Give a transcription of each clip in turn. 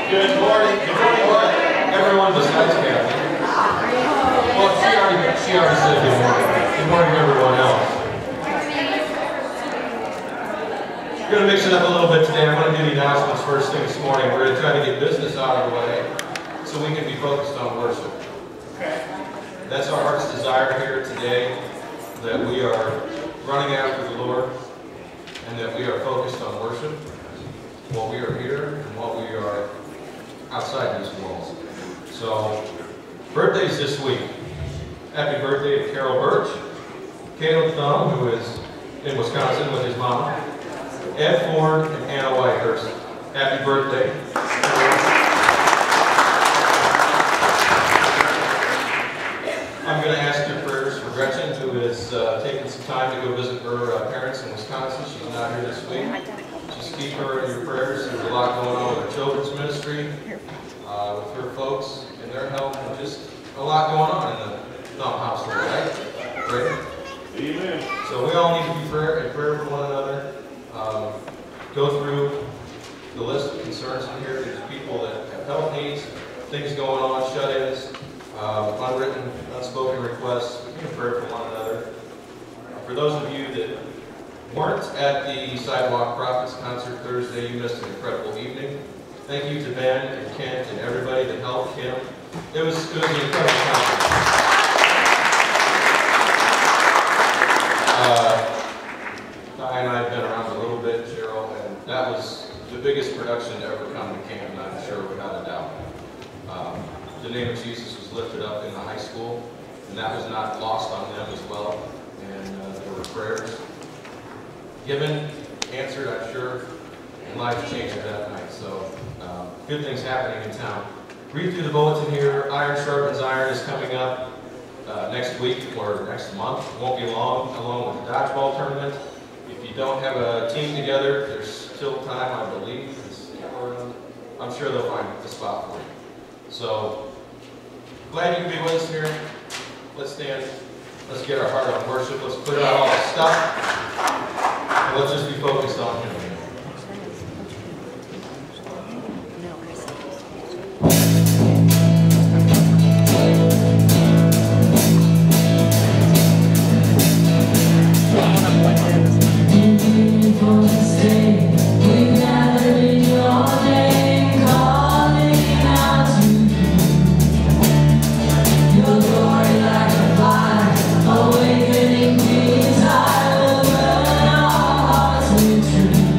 Good morning. Good morning, everyone besides Kathy. Well, she already said good morning. Good morning, everyone else. We're going to mix it up a little bit today. I'm going to do the announcements first thing this morning. We're going to try to get business out of the way so we can be focused on worship. That's our heart's desire here today, that we are running after the Lord and that we are focused on worship while we are here and while we are outside these walls. So, birthdays this week. Happy birthday to Carol Birch, Caleb Thumb, who is in Wisconsin with his mama, Ed Ford, and Anna Whitehurst. Happy birthday. I'm going to ask your prayers for Gretchen, who is taking some time to go visit her parents in Wisconsin. She's not here this week. Just keep her in your prayers. There's a lot going on with her children's ministry, with her folks and their health, and just a lot going on in the Thumb household, right? Great. Amen. So we all need to be in prayer for one another. Go through the list of concerns in here. There's people that have health needs, things going on, shut-ins, unwritten, unspoken requests. We can pray for one another. For those of you that weren't at the Sidewalk Prophets concert Thursday, you missed an incredible evening. Thank you to Ben and Kent and everybody that helped Kim. It was an incredible concert. Di and I have been around a little bit, Cheryl, and that was the biggest production to ever come to Canton, I'm sure, without a doubt. The name of Jesus was lifted up in the high school, and that was not lost on them as well. And there were prayers given, answered, I'm sure, and lives changed that night. So good things happening in town. Read through the bulletin here. Iron Sharpens Iron is coming up next week or next month. It won't be long, along with the dodgeball tournament. If you don't have a team together, there's still time, I believe. I'm sure they'll find a spot for you. So, glad you can be with us here. Let's stand. Let's get our heart on worship. Let's put out all the stuff. And let's just be focused on Him. Awakening desire will burn our hearts with truth.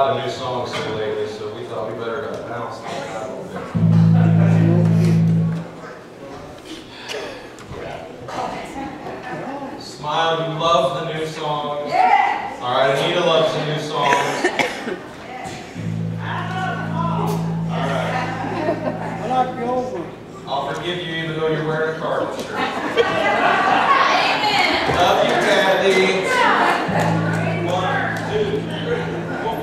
lot of new songs here lately, so we thought we better balance that out a little bit. Smile, you love the new songs. Yeah. All right, Anita loves the new songs. All right. I like the old one. I'll forgive you even though you're wearing a Cardinal shirt. Amen. Love you, Kathy. 1, 2, 3, 4.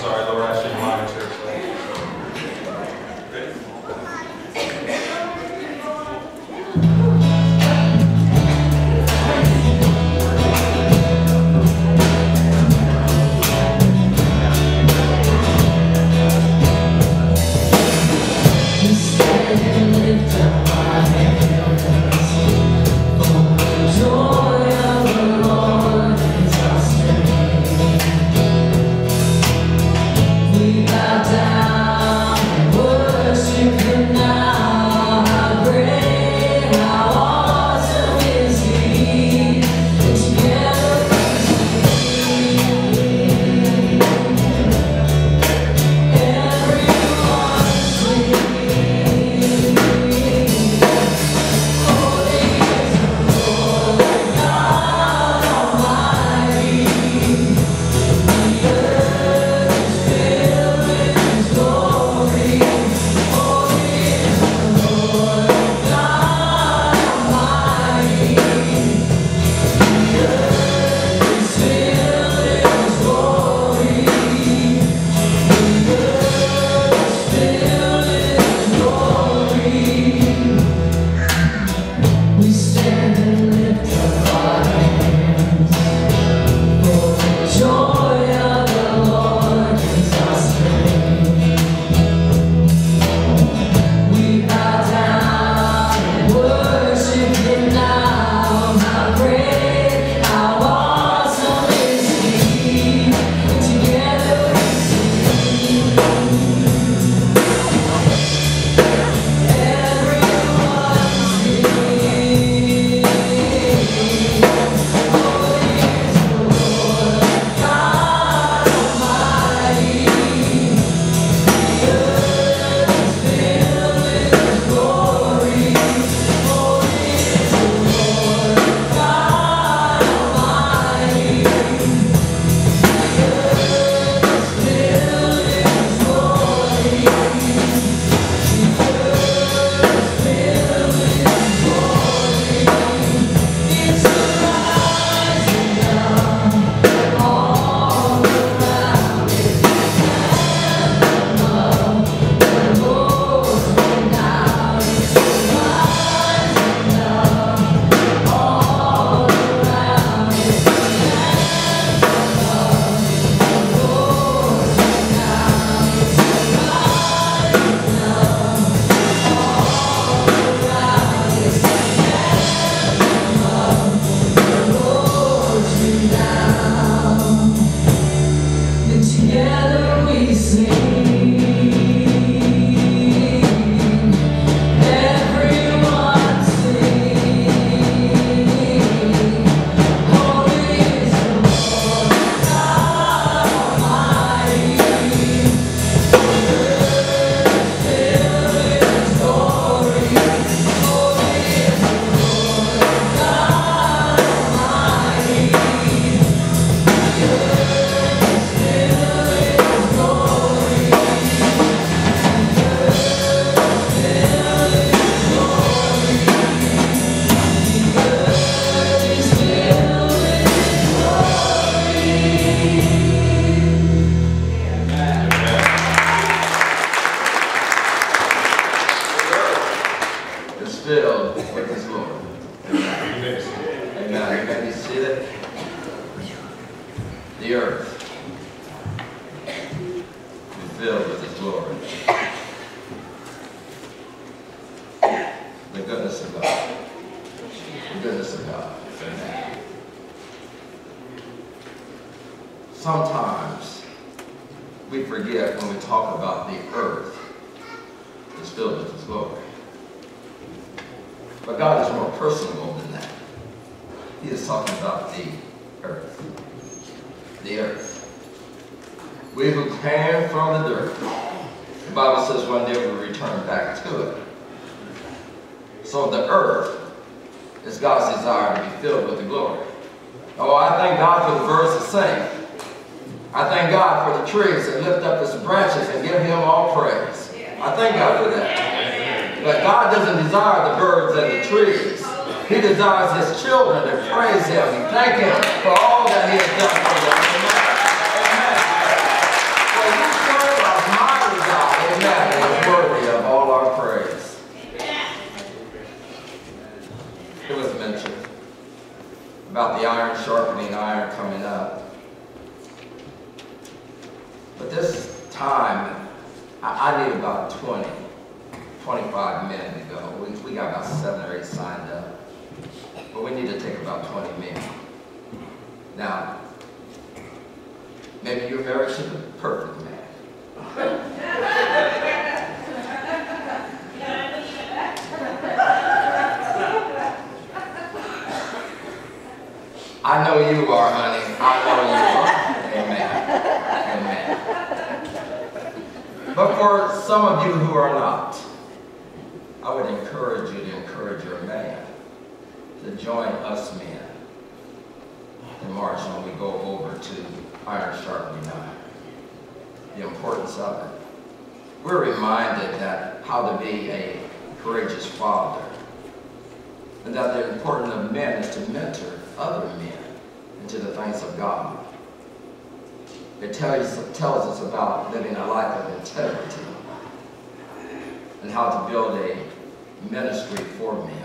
sorry, Laura, I shouldn't mind church. Ready? Sometimes we forget when we talk about the earth is filled with His glory. But God is more personal than that. He is talking about the earth. The earth. We who came from the dirt. The Bible says one day we'll return back to it. So the earth is God's desire to be filled with the glory. Oh, I thank God for the birds that sing. I thank God for the trees that lift up its branches and give Him all praise. I thank God for that. But God doesn't desire the birds and the trees. He desires His children to praise Him and thank Him for all that He has done for them. Amen. Amen. For time, I need about 25 men to go. We got about 7 or 8 signed up. But we need to take about 20 men. Now, maybe you're married to the perfect man. I know you are, honey. I know you are. Amen. Amen. But for some of you who are not, I would encourage you to encourage your man to join us men in March when we go over to Iron Sharpening Iron. The importance of it. We're reminded that how to be a courageous father, and that the importance of men is to mentor other men into the things of God. It tells us about living a life of integrity and how to build a ministry for men.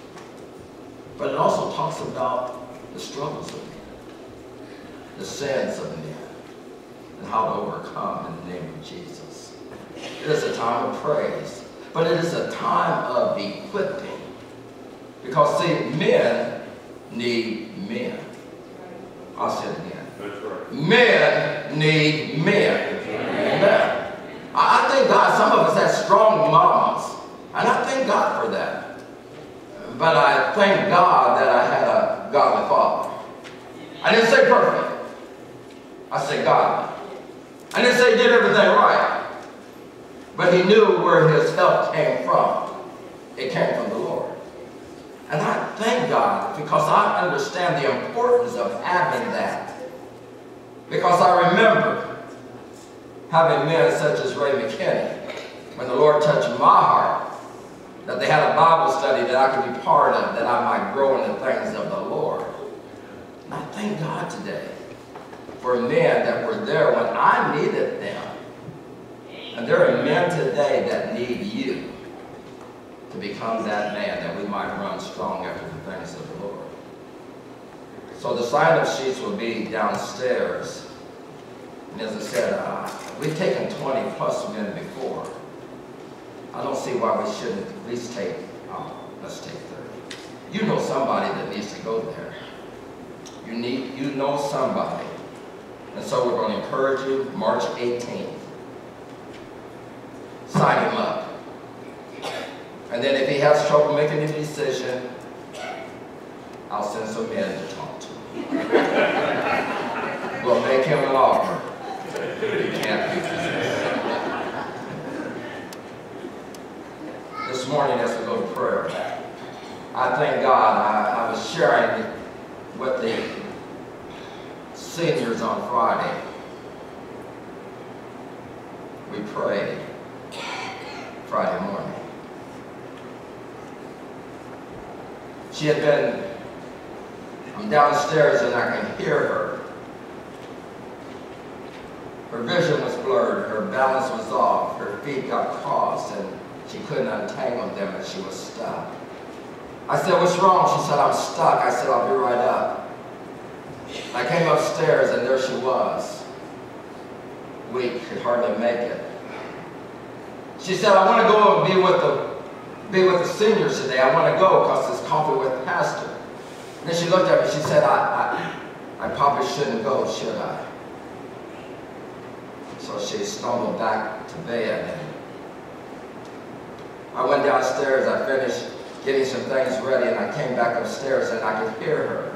But it also talks about the struggles of men, the sins of men, and how to overcome in the name of Jesus. It is a time of praise, but it is a time of equipping. Because, see, men need men. I'll say it again. That's right. Men need men. Amen. I thank God some of us have strong mamas, and I thank God for that. But I thank God that I had a godly father. I didn't say perfect. I said godly. I didn't say he did everything right. But he knew where his help came from. It came from the Lord. And I thank God because I understand the importance of having that. Because I remember having men such as Ray McKinney, when the Lord touched my heart, that they had a Bible study that I could be part of, that I might grow in the things of the Lord. And I thank God today for men that were there when I needed them. And there are men today that need you to become that man, that we might run strong after the things of the Lord. So the sign-up sheets will be downstairs. And as I said, we've taken 20 plus men before. I don't see why we shouldn't at least take, let's take 30. You know somebody that needs to go there. You know somebody. And so we're going to encourage you, March 18th. Sign him up. And then if he has trouble making a decision, I'll send some men to talk to him. We'll make him an offer. He can't refuse. This morning as we go to prayer, I thank God. I was sharing with the seniors on Friday. We prayed Friday morning. She had been, I'm downstairs and I can hear her. Her vision was blurred, her balance was off, her feet got crossed and she couldn't untangle them and she was stuck. I said, what's wrong? She said, I'm stuck. I said, I'll be right up. I came upstairs and there she was. Weak, could hardly make it. She said, I want to go and be with the seniors today. I want to go because it's coffee with the pastor. And then she looked at me, she said, I probably shouldn't go, should I? So she stumbled back to bed. And I went downstairs, I finished getting some things ready, and I came back upstairs and I could hear her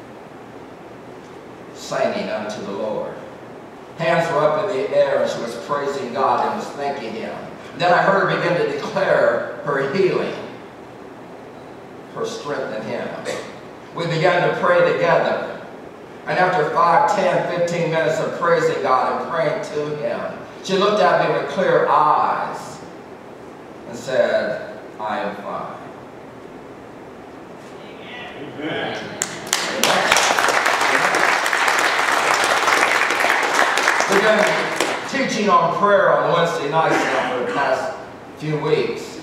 singing unto the Lord. Hands were up in the air and she was praising God and was thanking Him. Then I heard her begin to declare her healing, her strength in Him. We began to pray together. And after 5, 10, 15 minutes of praising God and praying to Him, she looked at me with clear eyes and said, I am fine. Amen. Amen. We've been teaching on prayer on Wednesday nights now for the past few weeks.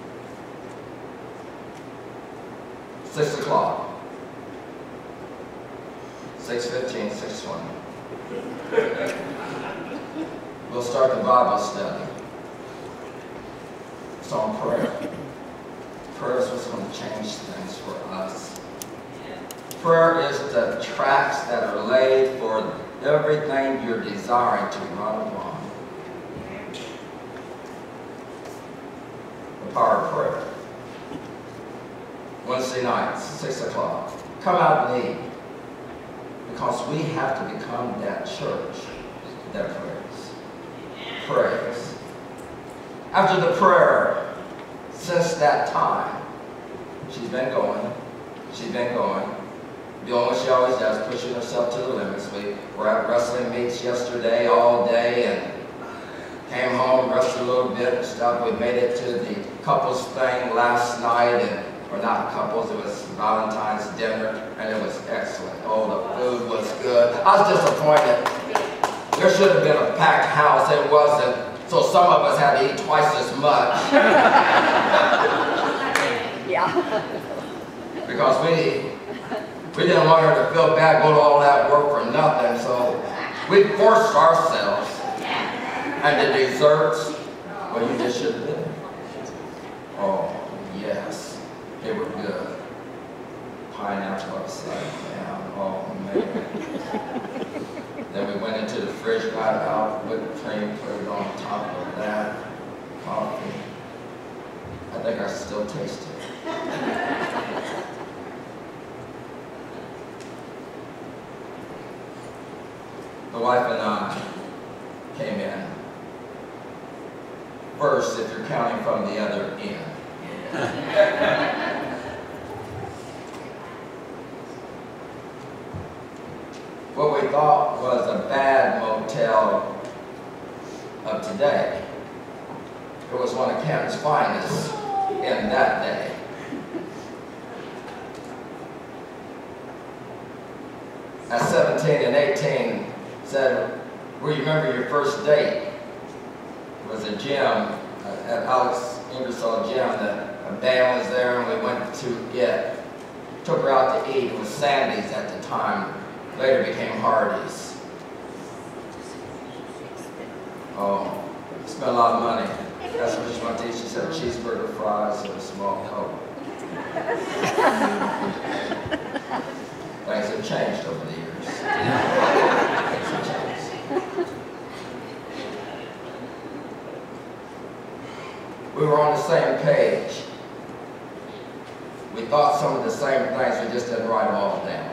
6 o'clock. 6:15, 6:20. we'll start the Bible study. It's on prayer. Prayer is what's going to change things for us. Prayer is the tracks that are laid for everything you're desiring to run upon. The power of prayer. Wednesday nights, 6 o'clock. Come out and eat. Because we have to become that church that prays. Prays. After the prayer, since that time, she's been going. She's been going. Doing what she always does, pushing herself to the limits. We were at wrestling meets yesterday all day and came home, rested a little bit and stuff. We made it to the couples thing last night, and or not couples, it was Valentine's dinner, and it was excellent. Oh, the food was good. I was disappointed. There should have been a packed house. It wasn't, so some of us had to eat twice as much. Yeah. Because we didn't want her to feel bad going to all that work for nothing, so we forced ourselves. And the desserts, well, you just should have been. Oh, yes. They were good. Pineapple upside down. Oh, man. Then we went into the fridge, got out whipped cream, put it on top of that. Coffee. I think I still taste it. The wife and I came in first, if you're counting from the other end. What we thought was a bad motel of today. It was one of Canton's finest in that day. At 17 and 18, said, we remember your first date. It was a gym, at Alex Ingersoll gym, that a band was there and we went to it. Took her out to eat. It was Sandy's at the time. Later became Hardee's. Oh, spent a lot of money. That's what she wanted to eat. She said cheeseburger, fries, and a small Coke. Things have changed over the years. Things have changed. We were on the same page. We thought some of the same things, we just didn't write them all down.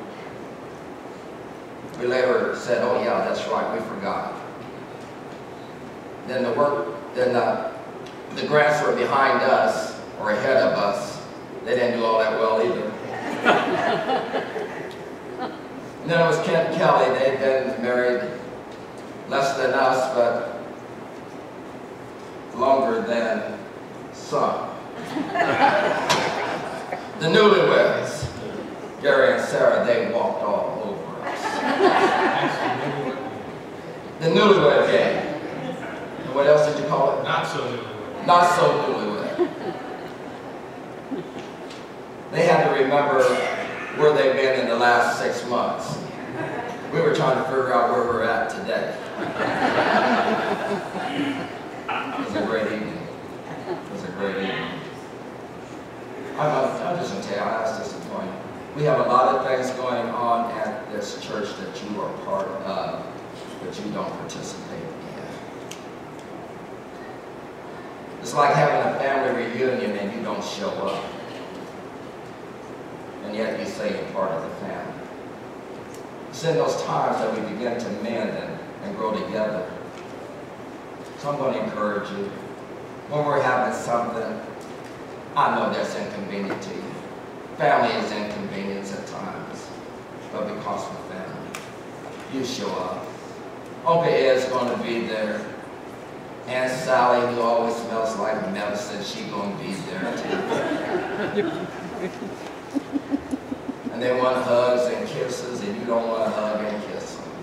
We later said, oh yeah, that's right, we forgot. Then the grants were behind us, or ahead of us. They didn't do all that well either. And then it was Kent and Kelly. They'd been married less than us, but longer than some. The newlyweds, Gary and Sarah, they walked all over us. The newlywed gang. And what else did you call it? Not so newlywed. Not so newlywed. They had to remember where they've been in the last 6 months. We were trying to figure out where we're at today. It was a great evening. It was a great evening. I'm just going to tell you, I was disappointed. We have a lot of things going on at this church that you are part of, but you don't participate in. It's like having a family reunion and you don't show up. And yet you say you're part of the family. It's in those times that we begin to mend and grow together. So I'm going to encourage you. When we're having something, I know that's inconvenient to you. Family is inconvenience at times, but because we're family, you show up. Uncle Ed's going to be there. Aunt Sally, who always smells like medicine, she's going to be there too. And they want hugs and kisses, and you don't want to hug and kiss them.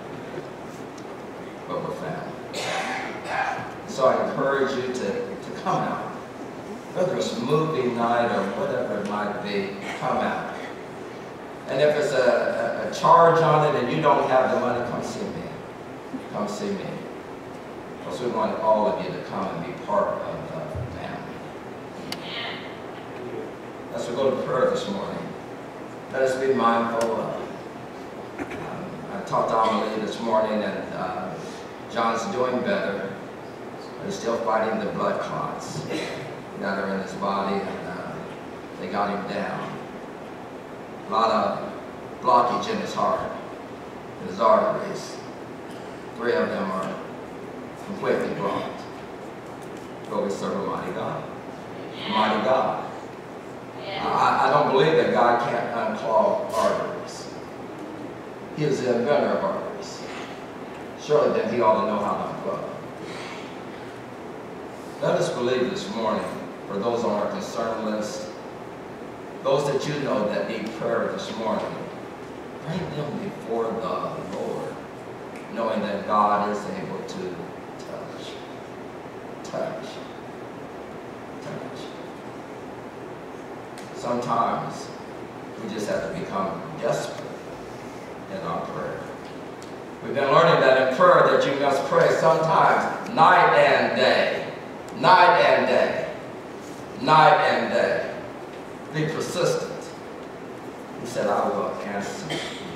But we're family. So I encourage you to come out. Whether it's movie night or whatever it might be, come out. And if it's a charge on it and you don't have the money, come see me. Come see me. Because we want all of you to come and be part of the family. As we go to prayer this morning, let us be mindful of, I talked to Amelie this morning, and John's doing better, but he's still fighting the blood clots that are in his body, and they got him down. A lot of blockage in his heart, in his arteries. 3 of them are completely blocked. But we serve a mighty God. A mighty God. I don't believe that God can't unclog arteries. He is the inventor of arteries. Surely then he ought to know how to unplug. Let us believe this morning, for those on our concern list, those that you know that need prayer this morning, bring them before the Lord, knowing that God is able to touch. Sometimes we just have to become desperate in our prayer. We've been learning that in prayer that you must pray sometimes night and day. Night and day. Night and day. Be persistent. He said, I will answer.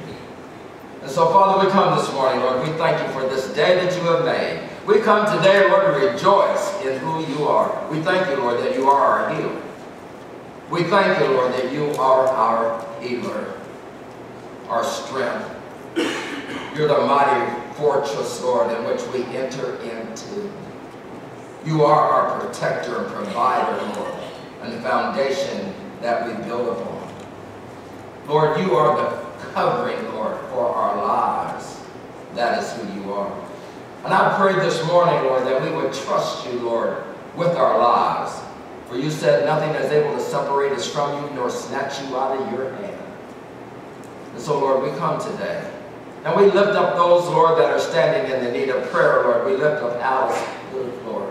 And so, Father, we come this morning, Lord. We thank you for this day that you have made. We come today, Lord, to rejoice in who you are. We thank you, Lord, that you are our healer. We thank you, Lord, that you are our healer, our strength. You're the mighty fortress, Lord, in which we enter into. You are our protector and provider, Lord, and the foundation that we build upon. Lord, you are the covering, Lord, for our lives. That is who you are. And I pray this morning, Lord, that we would trust you, Lord, with our lives. For you said nothing is able to separate us from you nor snatch you out of your hand. And so, Lord, we come today. And we lift up those, Lord, that are standing in the need of prayer, Lord. We lift up Alice, Lord,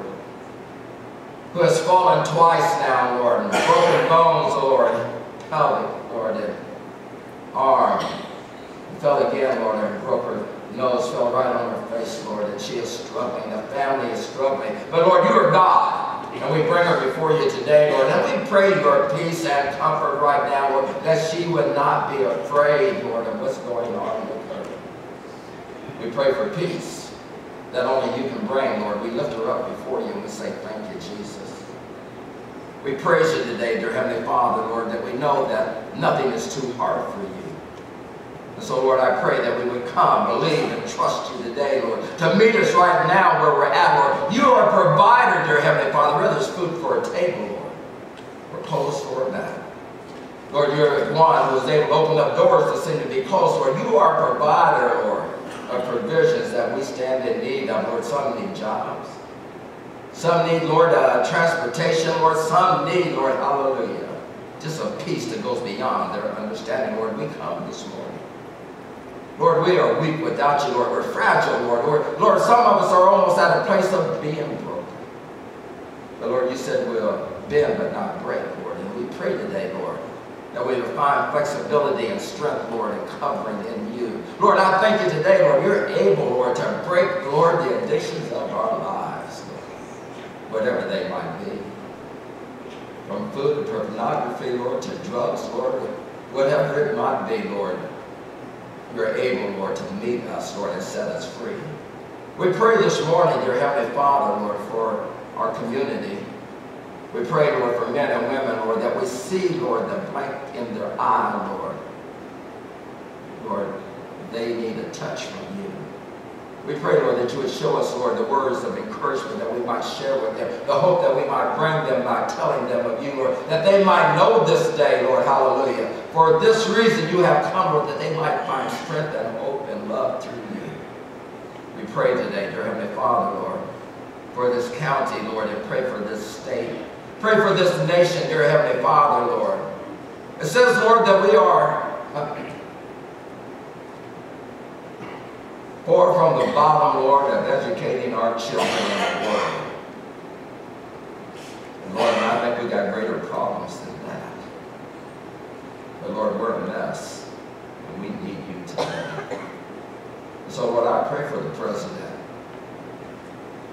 who has fallen twice now, Lord, and broken bones, Lord, pelvic, Lord, and arm. And fell again, Lord, and broke her nose, fell right on her face, Lord, and she is struggling. The family is struggling. But, Lord, you are God. And we bring her before you today, Lord. And we pray your peace and comfort right now, Lord, that she would not be afraid, Lord, of what's going on with her. We pray for peace that only you can bring, Lord. We lift her up before you and we say, thank you, Jesus. We praise you today, dear Heavenly Father, Lord, that we know that nothing is too hard for you. And so, Lord, I pray that we would come, believe, and trust you today, Lord, to meet us right now where we're at, Lord. You are a provider, dear Heavenly Father, whether it's food for a table, Lord, or clothes for a back. Lord, you're one who is able to open up doors that seem to be closed, Lord. You are a provider, Lord, of provisions that we stand in need of, Lord. Some need jobs. Some need, Lord, transportation, Lord. Some need, Lord, hallelujah, just a peace that goes beyond their understanding, Lord. We come this morning. Lord, we are weak without you, Lord. We're fragile, Lord. Lord, some of us are almost at a place of being broken. But, Lord, you said we'll bend but not break, Lord. And we pray today, Lord, that we will find flexibility and strength, Lord, and covering in you. Lord, I thank you today, Lord. You're able, Lord, to break, Lord, the addictions of our lives, Lord, whatever they might be. From food to pornography, Lord, to drugs, Lord, whatever it might be, Lord. You're able, Lord, to meet us, Lord, and set us free. We pray this morning, dear Heavenly Father, Lord, for our community. We pray, Lord, for men and women, Lord, that we see, Lord, the blank in their eye, Lord. Lord, they need a touch from you. We pray, Lord, that you would show us, Lord, the words of encouragement that we might share with them, the hope that we might bring them by telling them of you, Lord, that they might know this day, Lord, hallelujah. For this reason you have come, Lord, that they might find strength and hope and love through you. We pray today, dear Heavenly Father, Lord, for this county, Lord, and pray for this state. Pray for this nation, dear Heavenly Father, Lord. It says, Lord, that we are far from the bottom, Lord, of educating our children in the world. And Lord, I think we got greater problems than that. But Lord, we're a mess, and we need you today. So Lord, I pray for the president.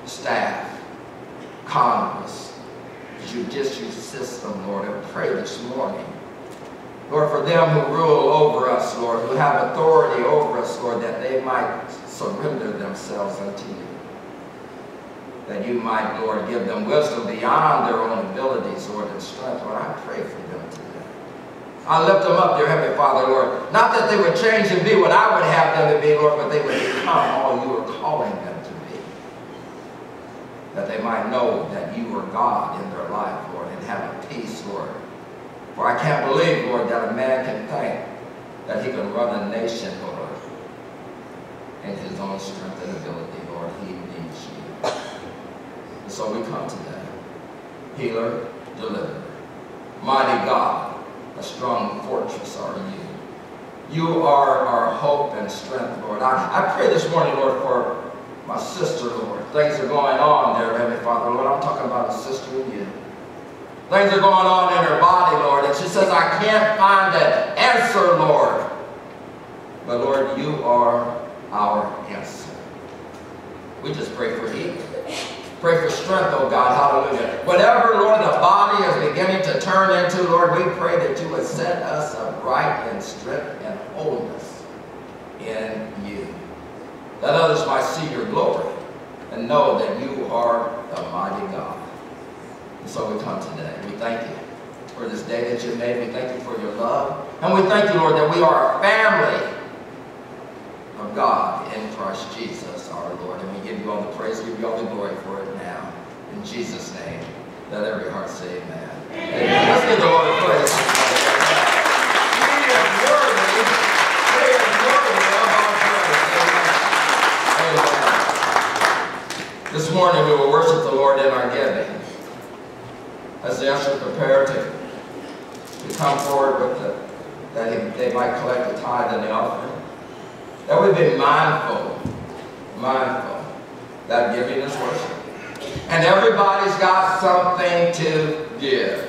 staff, Congress, judicial system, Lord. I pray this morning, Lord, for them who rule over us, Lord, who have authority over us, Lord, that they might surrender themselves unto you. That you might, Lord, give them wisdom beyond their own abilities, Lord, and strength. Lord, I pray for them today. I lift them up, dear Heavenly Father, Lord. Not that they would change and be what I would have them to be, Lord, but they would become all you are calling them to be. That they might know that you are God in their life, Lord, and have a peace, Lord. For I can't believe, Lord, that a man can think that he can run a nation, Lord, in his own strength and ability, Lord. He needs you. And so we come today. Healer, deliverer, mighty God, a strong fortress are you. You are our hope and strength, Lord. I pray this morning, Lord, for my sister, Lord. Things are going on there, Heavenly Father, Lord. I'm talking about a sister in you. Things are going on in her body, Lord, and she says, I can't find an answer, Lord. But, Lord, you are our answer. We just pray for healing. Pray for strength, oh God, hallelujah. Whatever, Lord, the body is beginning to turn into, Lord, we pray that you would set us upright in strength and wholeness in you. That others might see your glory and know that you are the mighty God. And so we come today. We thank you for this day that you made. We thank you for your love. And we thank you, Lord, that we are a family of God in Christ Jesus, our Lord. And we give you all the praise, give you all the glory for it now. In Jesus' name, let every heart say amen. Amen. Let's give the Lord a praise. He is worthy. He is worthy of our praise. Amen. This morning we will worship the Lord in our giving. As the ushers prepare to come forward with that they might collect the tithe and the offering, that we be mindful that giving is worship. And everybody's got something to give.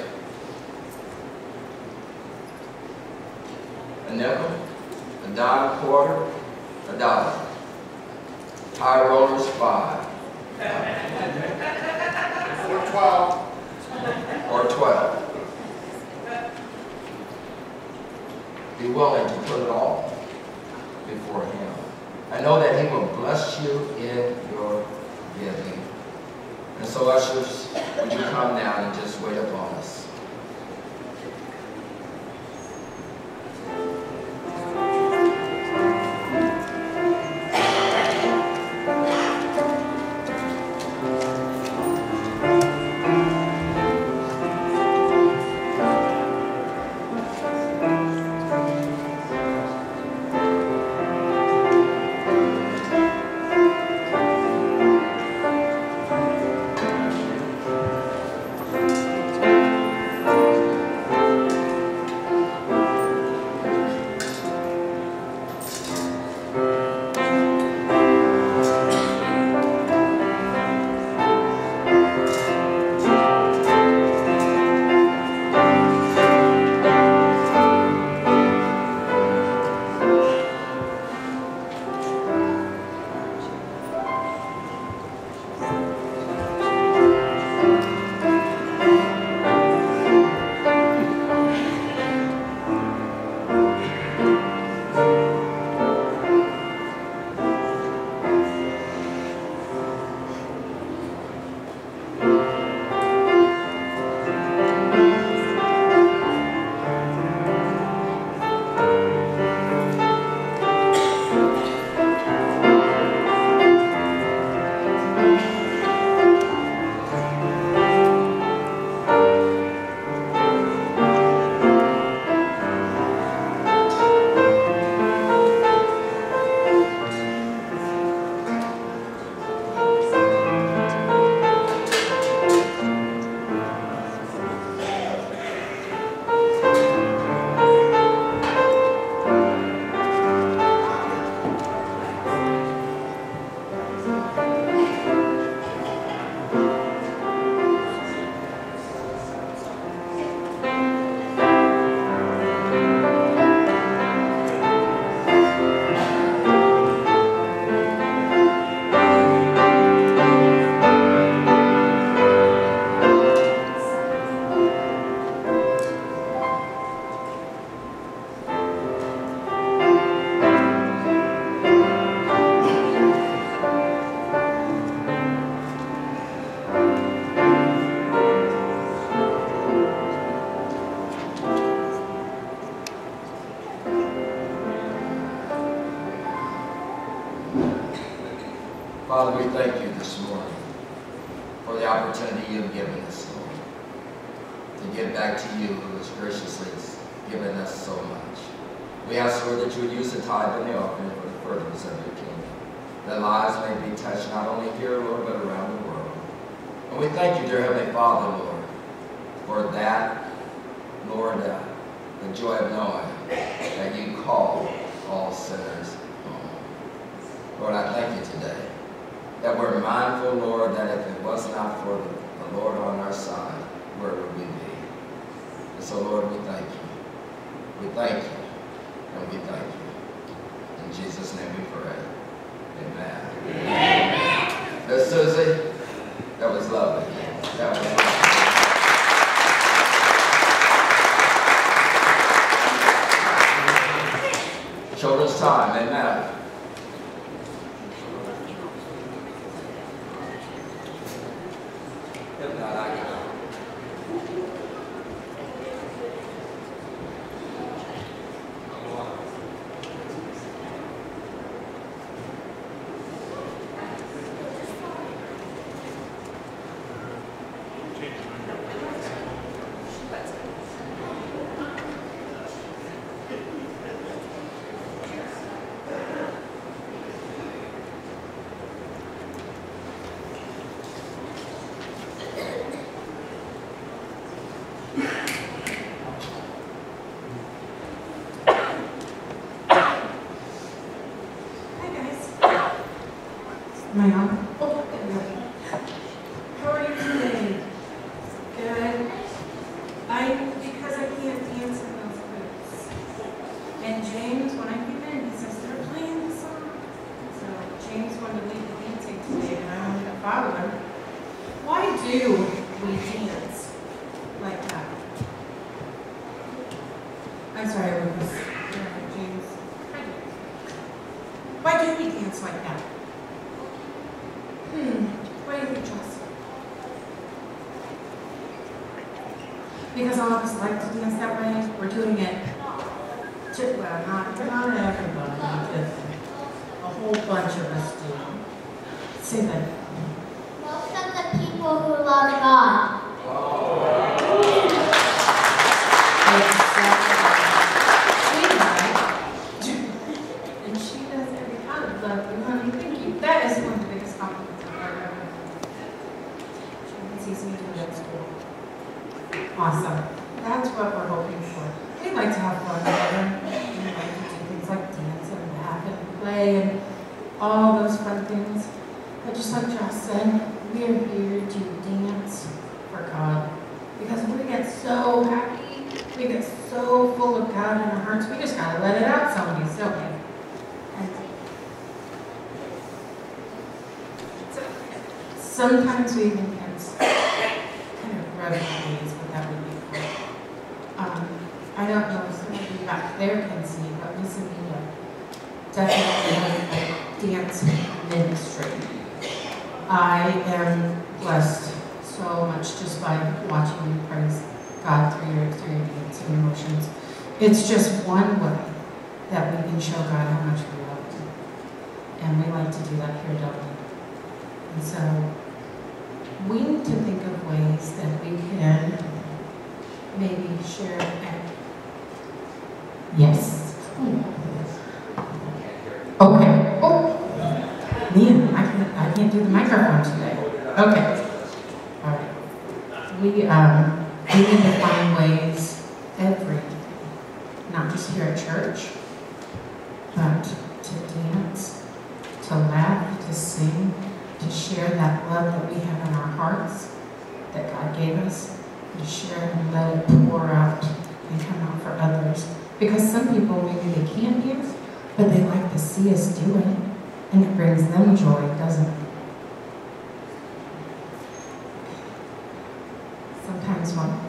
A nickel, a dime, a quarter, a dollar. High rollers, 5. Or 12. Or 12. Be willing to put it all before him. I know that he will bless you in your giving. And so, ushers, would you come down and just wait upon us? Father, we thank you this morning for the opportunity you've given us, Lord, to give back to you who has graciously given us so much. We ask, Lord, that you would use the tithe and the offering for the furtherance of your kingdom, that lives may be touched not only here, Lord, but around the world. And we thank you, dear Heavenly Father, Lord, for that, Lord, the joy of knowing that you call all sinners home. Lord, I thank you today that we're mindful, Lord, that if it was not for the Lord on our side, where would we be? And so, Lord, we thank you. We thank you. And we thank you. In Jesus' name we pray. Amen. Amen. Miss Susie, that was lovely. That was lovely. Children's time, amen. If not, I can. Am I on? Oh, good. How are you today? Good. Because I can't dance in those boots. And James, when I came in, he says, they're playing this song. So James wanted to lead the dancing today, and I wanted to follow him. Why do we dance like that? I'm sorry, Lucas. James. Why do we dance like that? What do you think, Joss? Because all of us like to dance that way. We're doing it to, well, not everybody, just a whole bunch of us do. Say that. Most of the people who love God. And she does every kind of love you, honey. Thank you. That is one of the biggest compliments I've ever had. She sees me do that at school. Awesome. That's what we're hoping for. We like to have fun together. We like to do things like dance and laugh and play and all those fun things. But just like Josh said, we are here to dance for God. Because we get so happy, we get so full of God in our hearts, we just gotta let it out some days, don't we? And sometimes we even get kind of revenue ways, but that would be cool. I don't know if some of you back there can see, but Miss Anita definitely has a dance ministry. I am blessed so much just by watching you praise God through your dance and emotions. It's just one way that we can show God how much we love Him. And we like to do that here, don't we? And so we need to think of ways that we can maybe share and yes. Okay. Oh. Man, I can't do the microphone today. Okay. All right. We need to find ways every, not just here at church, but to dance, to laugh, to sing, to share that love that we have in our hearts that God gave us, to share and let it pour out and come out for others. Because some people, maybe they can't dance, but they like to see us do it, and it brings them joy, doesn't it? Sometimes one.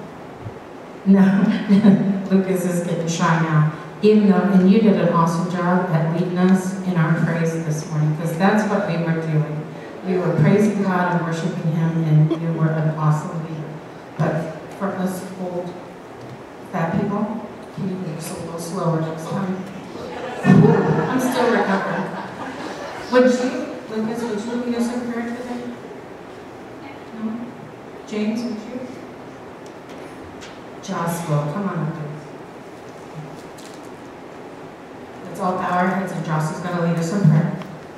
No, Lucas is getting shy now. Even though, and you did an awesome job at leading us in our praise this morning, because that's what we were doing. We were praising God and worshiping Him, and you were an awesome leader. But for us old fat people, can you move us a little slower next time? I'm still recovering. Would you, Lucas, would you lead us No? James, would you? Joshua, come on up here. Let's all bow our heads and Joshua's going to lead us in prayer.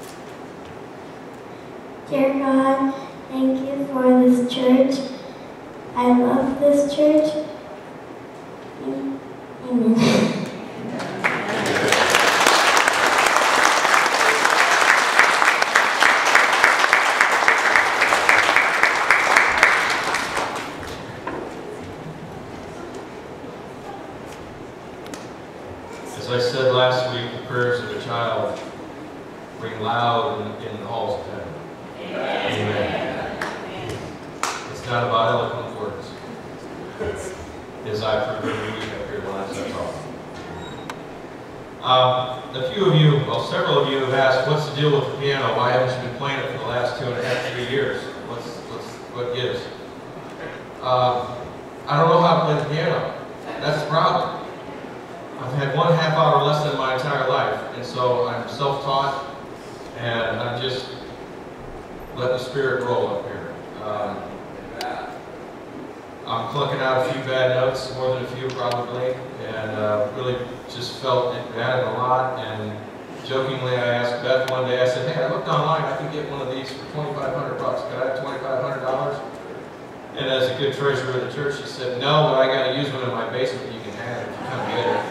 Dear God, thank you for this church. I love this church. Amen. As I said last week, the prayers of a child ring loud in the halls of heaven. Amen. It's not about eloquent words, as I proved every week up here when I start talking. A few of you, well, several of you have asked, what's the deal with the piano? Why haven't you been playing it for the last 2.5, 3 years? What gives? I don't know how to play the piano. That's the problem. I've had 1 half-hour lesson in my entire life, and so I'm self-taught, and I'm just letting the Spirit roll up here. I'm clunking out a few bad notes, more than a few probably, and really just felt it added a lot. And jokingly, I asked Beth one day, I said, hey, I looked online, I can get one of these for $2,500 bucks. Could I have $2,500? And as a good treasurer of the church, she said, no, but I got to use one in my basement that you can have if you come get it.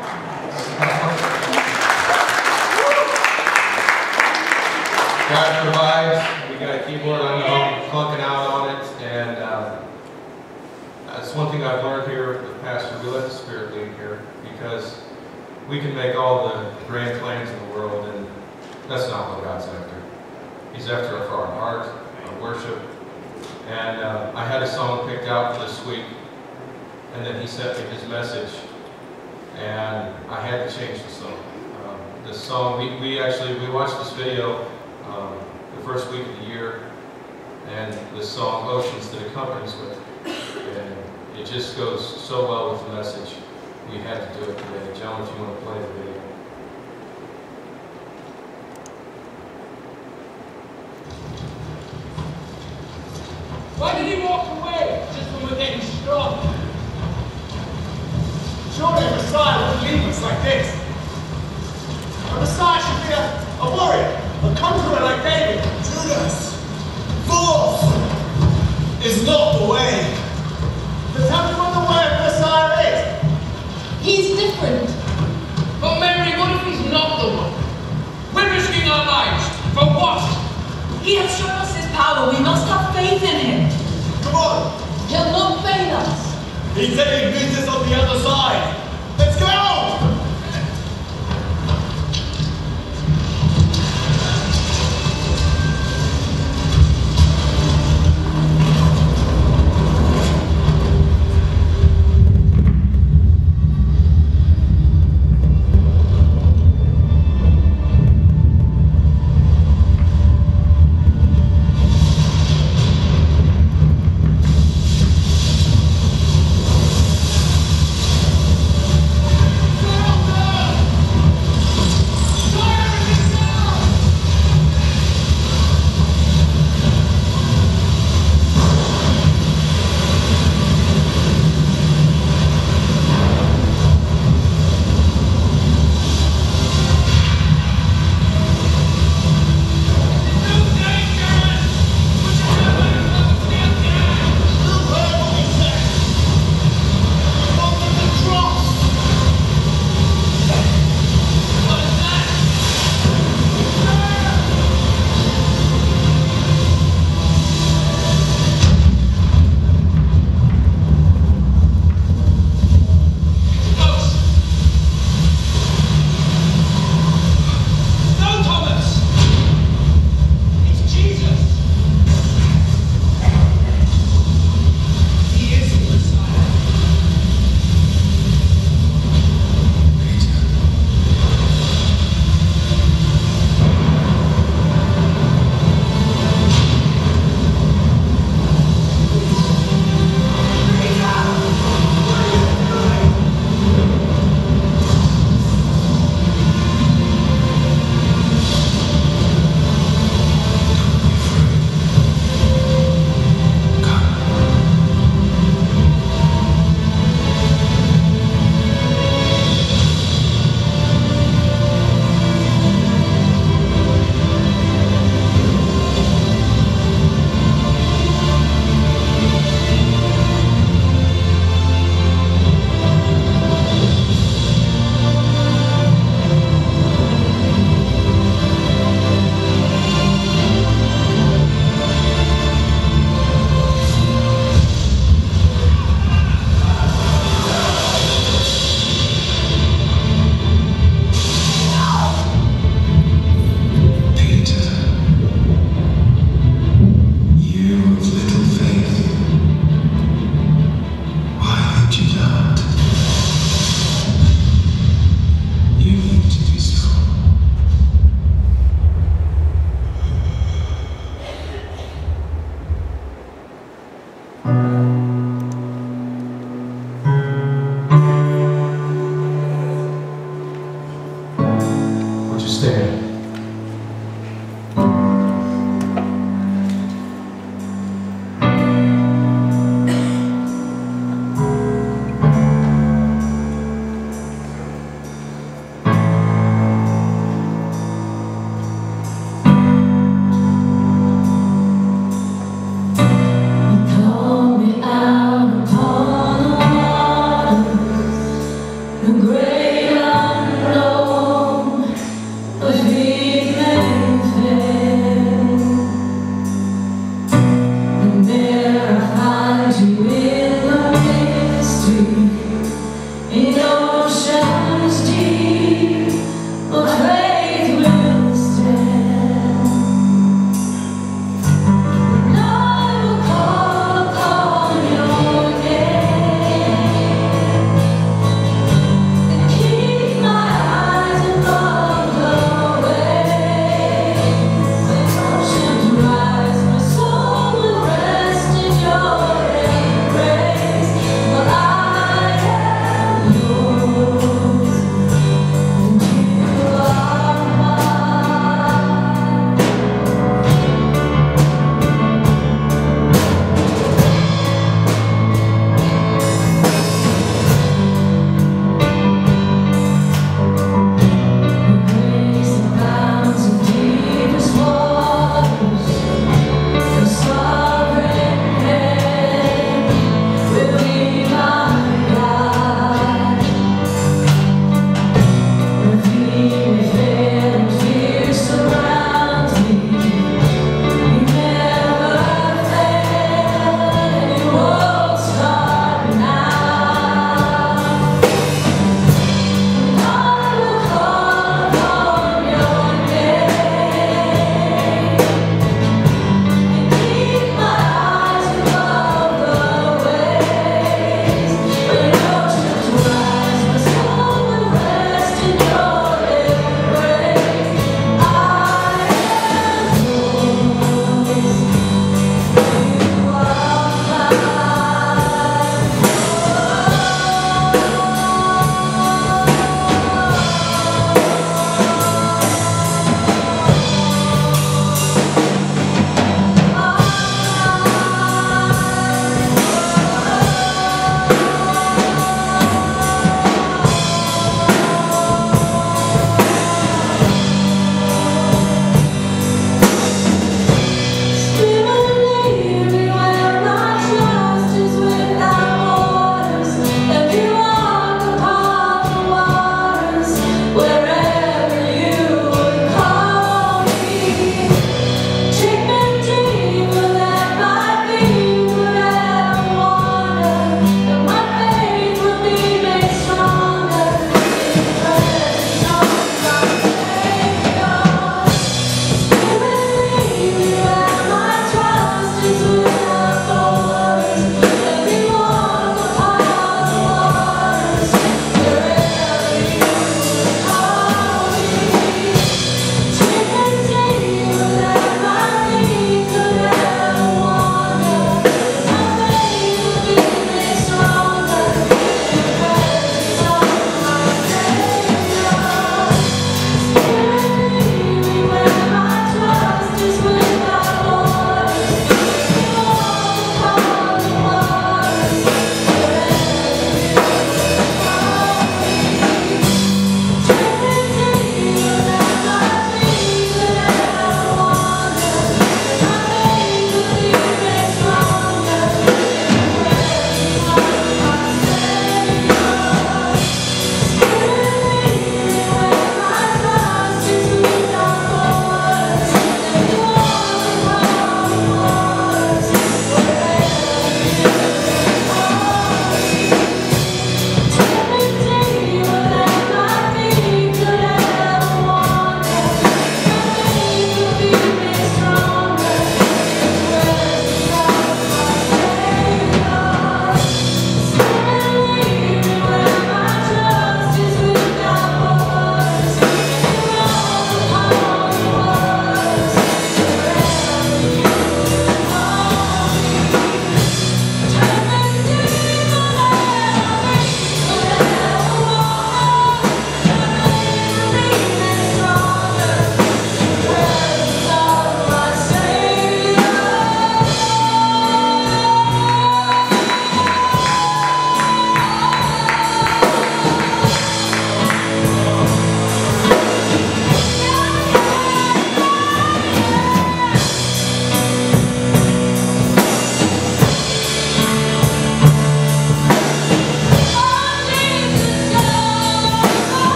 God provides. We got a keyboard on home, clunking out on it, and that's one thing I've learned here with Pastor. We let the Spirit lead here, because we can make all the grand claims in the world, and that's not what God's after. He's after our heart, our worship. And I had a song picked out for this week, and then he sent me his message, and I had to change the song. The song, we watched this video the first week of the year, and the song Oceans that accompanies with it. And it just goes so well with the message. We had to do it today. John, if you want to play the video. Why did he walk away just when we're getting strong? Surely a Messiah wouldn't leave us like this. A Messiah should be a warrior, a conqueror like David. Judas, force is not the way. But tell me what the way of Messiah is. He's different. But Mary, what if he's not the one? We're risking our lives. For what? He has shown us his power. We must have faith in him. Come on. He'll not fail us. He said he meets us on the other side. Let's go!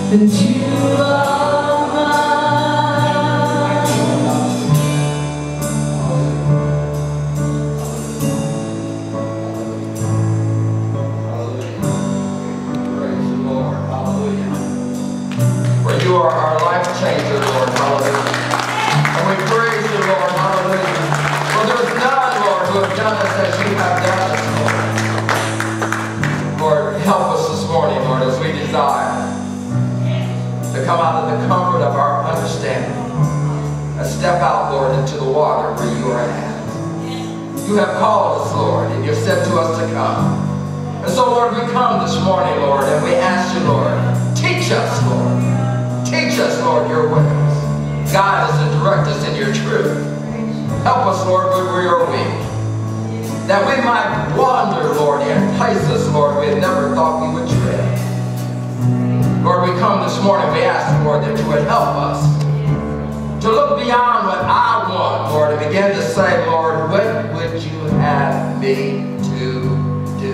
and you are mine. Praise the Lord. Hallelujah. For you are our life changer, Lord. Hallelujah. And we praise you, Lord. Hallelujah. For there is none, Lord, who have done us as you have done us, Lord. Lord, help us this morning, Lord, as we desire to come out of the comfort of our understanding and step out, Lord, into the water where you are at. You have called us, Lord, and you've said to us to come. And so, Lord, we come this morning, Lord, and we ask you, Lord, teach us, Lord. Teach us, Lord, your ways. Guide us and direct us in your truth. Help us, Lord, where we are weak, that we might wander, Lord, in places, Lord, we had never thought we would tread. Lord, we come this morning, we ask, Lord, that you would help us to look beyond what I want, Lord, and begin to say, Lord, what would you have me to do?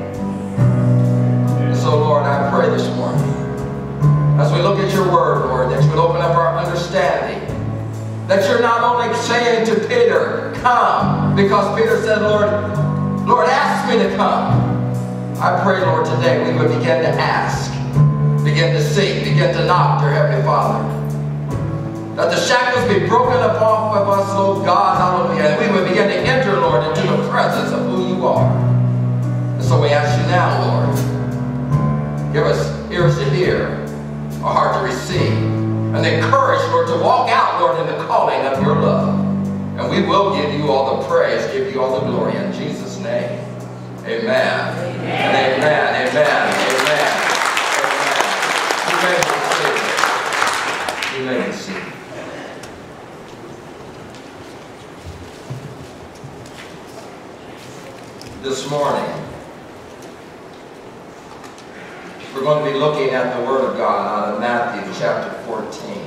And so, Lord, I pray this morning, as we look at your word, Lord, that you would open up our understanding, that you're not only saying to Peter, come, because Peter said, Lord, ask me to come. I pray, Lord, today we would begin to ask, begin to seek, begin to knock, dear Heavenly Father. That the shackles be broken up off of us, oh God, hallelujah, and we would begin to enter, Lord, into the presence of who you are. And so we ask you now, Lord, give us ears to hear, a heart to receive, and the courage, Lord, to walk out, Lord, in the calling of your love. And we will give you all the praise, give you all the glory in Jesus' name. Amen. Amen. And amen. Amen. Amen. Amen. You may be seated. This morning, we're going to be looking at the Word of God out of Matthew chapter 14.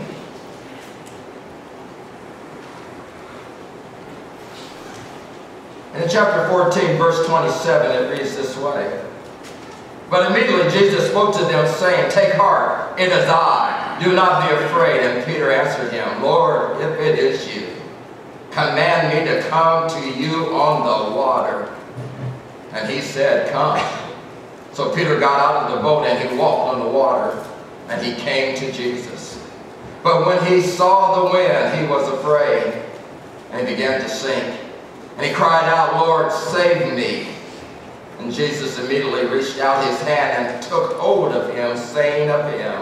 And in chapter 14, verse 27, it reads this way. But immediately Jesus spoke to them, saying, take heart, it is I. Do not be afraid. And Peter answered him, Lord, if it is you, command me to come to you on the water. And he said, come. So Peter got out of the boat and he walked on the water, and he came to Jesus. But when he saw the wind, he was afraid and he began to sink. And he cried out, Lord, save me. And Jesus immediately reached out his hand and took hold of him, saying of him,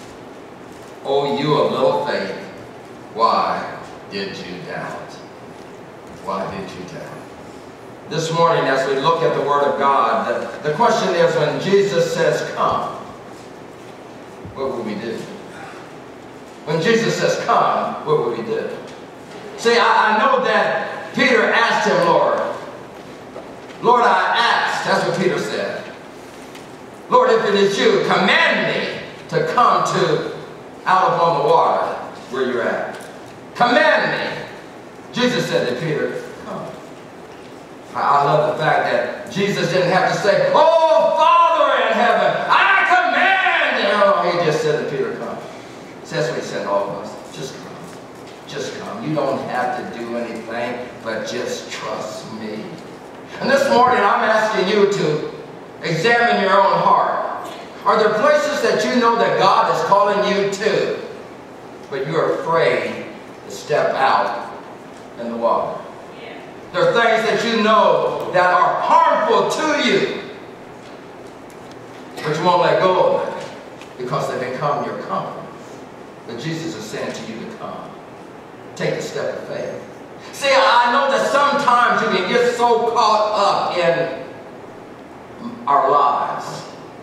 O you of little faith, why did you doubt? Why did you doubt? This morning, as we look at the Word of God, the question is, when Jesus says, come, what will we do? When Jesus says, come, what will we do? See, I know that Peter asked him, Lord, I asked. That's what Peter said. Lord, if it is you, command me to come out upon the water where you're at. Command me. Jesus said to Peter, come. I love the fact that Jesus didn't have to say, oh, Father in heaven, I command. No, he just said to Peter, come. So that's what he said to all of us. Just come. Just come. You don't have to do anything, but just trust me. And this morning, I'm asking you to examine your own heart. Are there places that you know that God is calling you to, but you're afraid to step out in the water? There are things that you know that are harmful to you, but you won't let go of it because they become your comfort. But Jesus is saying to you to come. Take the step of faith. See, I know that sometimes you can get so caught up in our lives.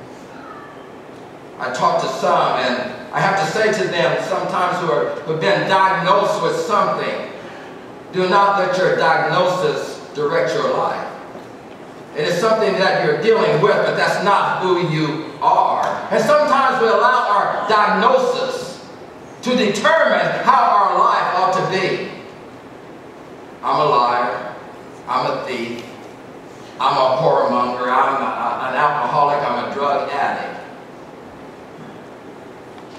I talk to some, and I have to say to them sometimes who have been diagnosed with something, do not let your diagnosis direct your life. It is something that you're dealing with, but that's not who you are. And sometimes we allow our diagnosis to determine how our life ought to be. I'm a liar. I'm a thief. I'm a whoremonger. I'm an alcoholic. I'm a drug addict.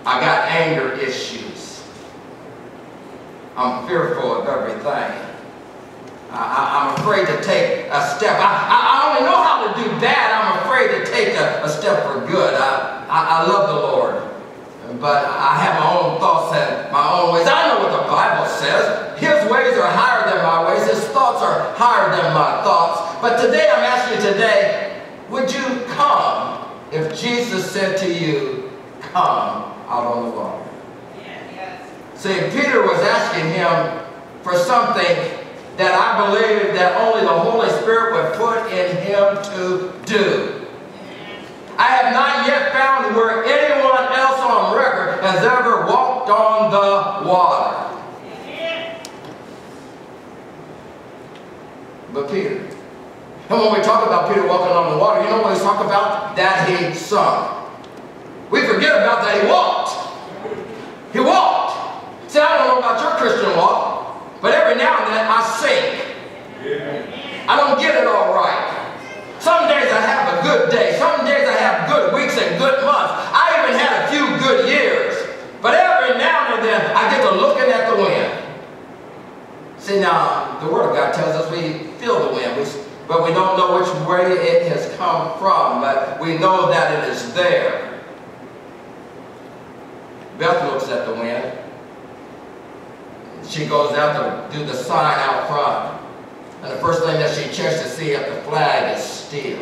I got anger issues. I'm fearful of everything. I'm afraid to take a step. I only know how to do bad. I'm afraid to take a step for good. I love the Lord, but I have my own thoughts and my own ways. I know what the Bible says. His ways are higher than my ways. His thoughts are higher than my thoughts. But today I'm asking you today, would you come if Jesus said to you, come out on the water? Yes. See, Peter was asking him for something that I believe that only the Holy Spirit would put in him to do. I have not yet found where anyone else on record has ever walked on the water. But Peter. And when we talk about Peter walking on the water, you know what we talk about? That he sunk. We forget about that he walked. He walked. See, I don't know about your Christian walk, but every now and then I sink. I don't get it all right. Some days I have a good day. Some days I have good weeks and good months. I even had a few good years. But every now and then I get to looking at the wind. See, now, the Word of God tells us we feel the wind, but we don't know which way it has come from, but we know that it is there. Beth looks at the wind. She goes out to do the sign out front. And the first thing that she checks to see if the flag is still.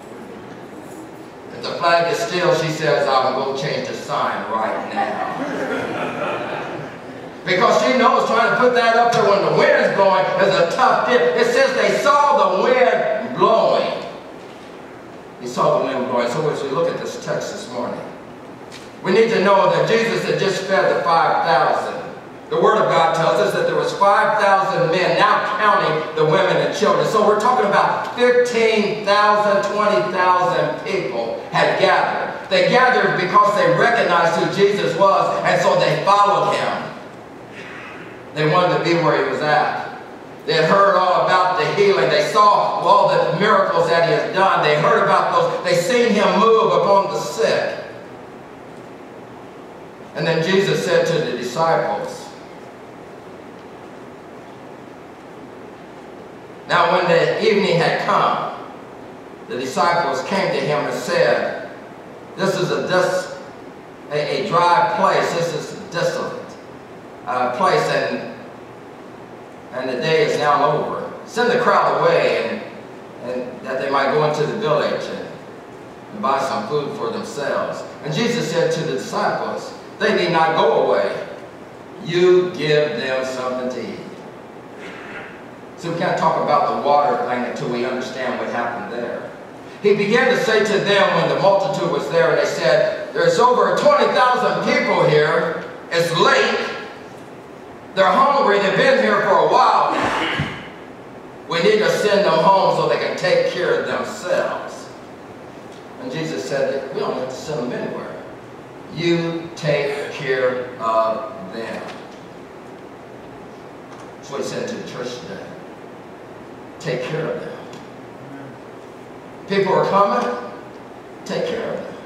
If the flag is still, she says, I'm going to change the sign right now. Because she knows trying to put that up there when the wind is blowing is a tough dip. It says they saw the wind blowing. He saw the wind blowing. So as we look at this text this morning, we need to know that Jesus had just fed the 5,000. The Word of God tells us that there was 5,000 men, now counting the women and children. So we're talking about 15,000, 20,000 people had gathered. They gathered because they recognized who Jesus was, and so they followed him. They wanted to be where he was at. They had heard all about the healing. They saw all the miracles that he has done. They heard about those. They seen him move upon the sick. And then Jesus said to the disciples, now when the evening had come, the disciples came to him and said, this is a dry place. This is a desolate place, and the day is now over. Send the crowd away and that they might go into the village and buy some food for themselves. And Jesus said to the disciples, they need not go away. You give them something to eat. So we can't talk about the water thing until we understand what happened there. He began to say to them when the multitude was there, and they said, there's over 20,000 people here. It's late. They're hungry. They've been here for a while now. We need to send them home so they can take care of themselves. And Jesus said that we don't have to send them anywhere. You take care of them. That's what he said to the church today. Take care of them. People are coming. Take care of them.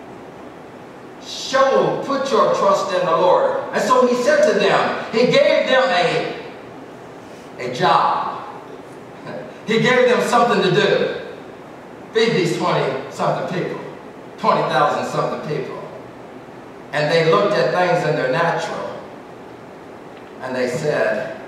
Put your trust in the Lord. And so he said to them, he gave them a job. He gave them something to do. Feed these 20-something people. 20,000-something people. And they looked at things in their natural. And they said,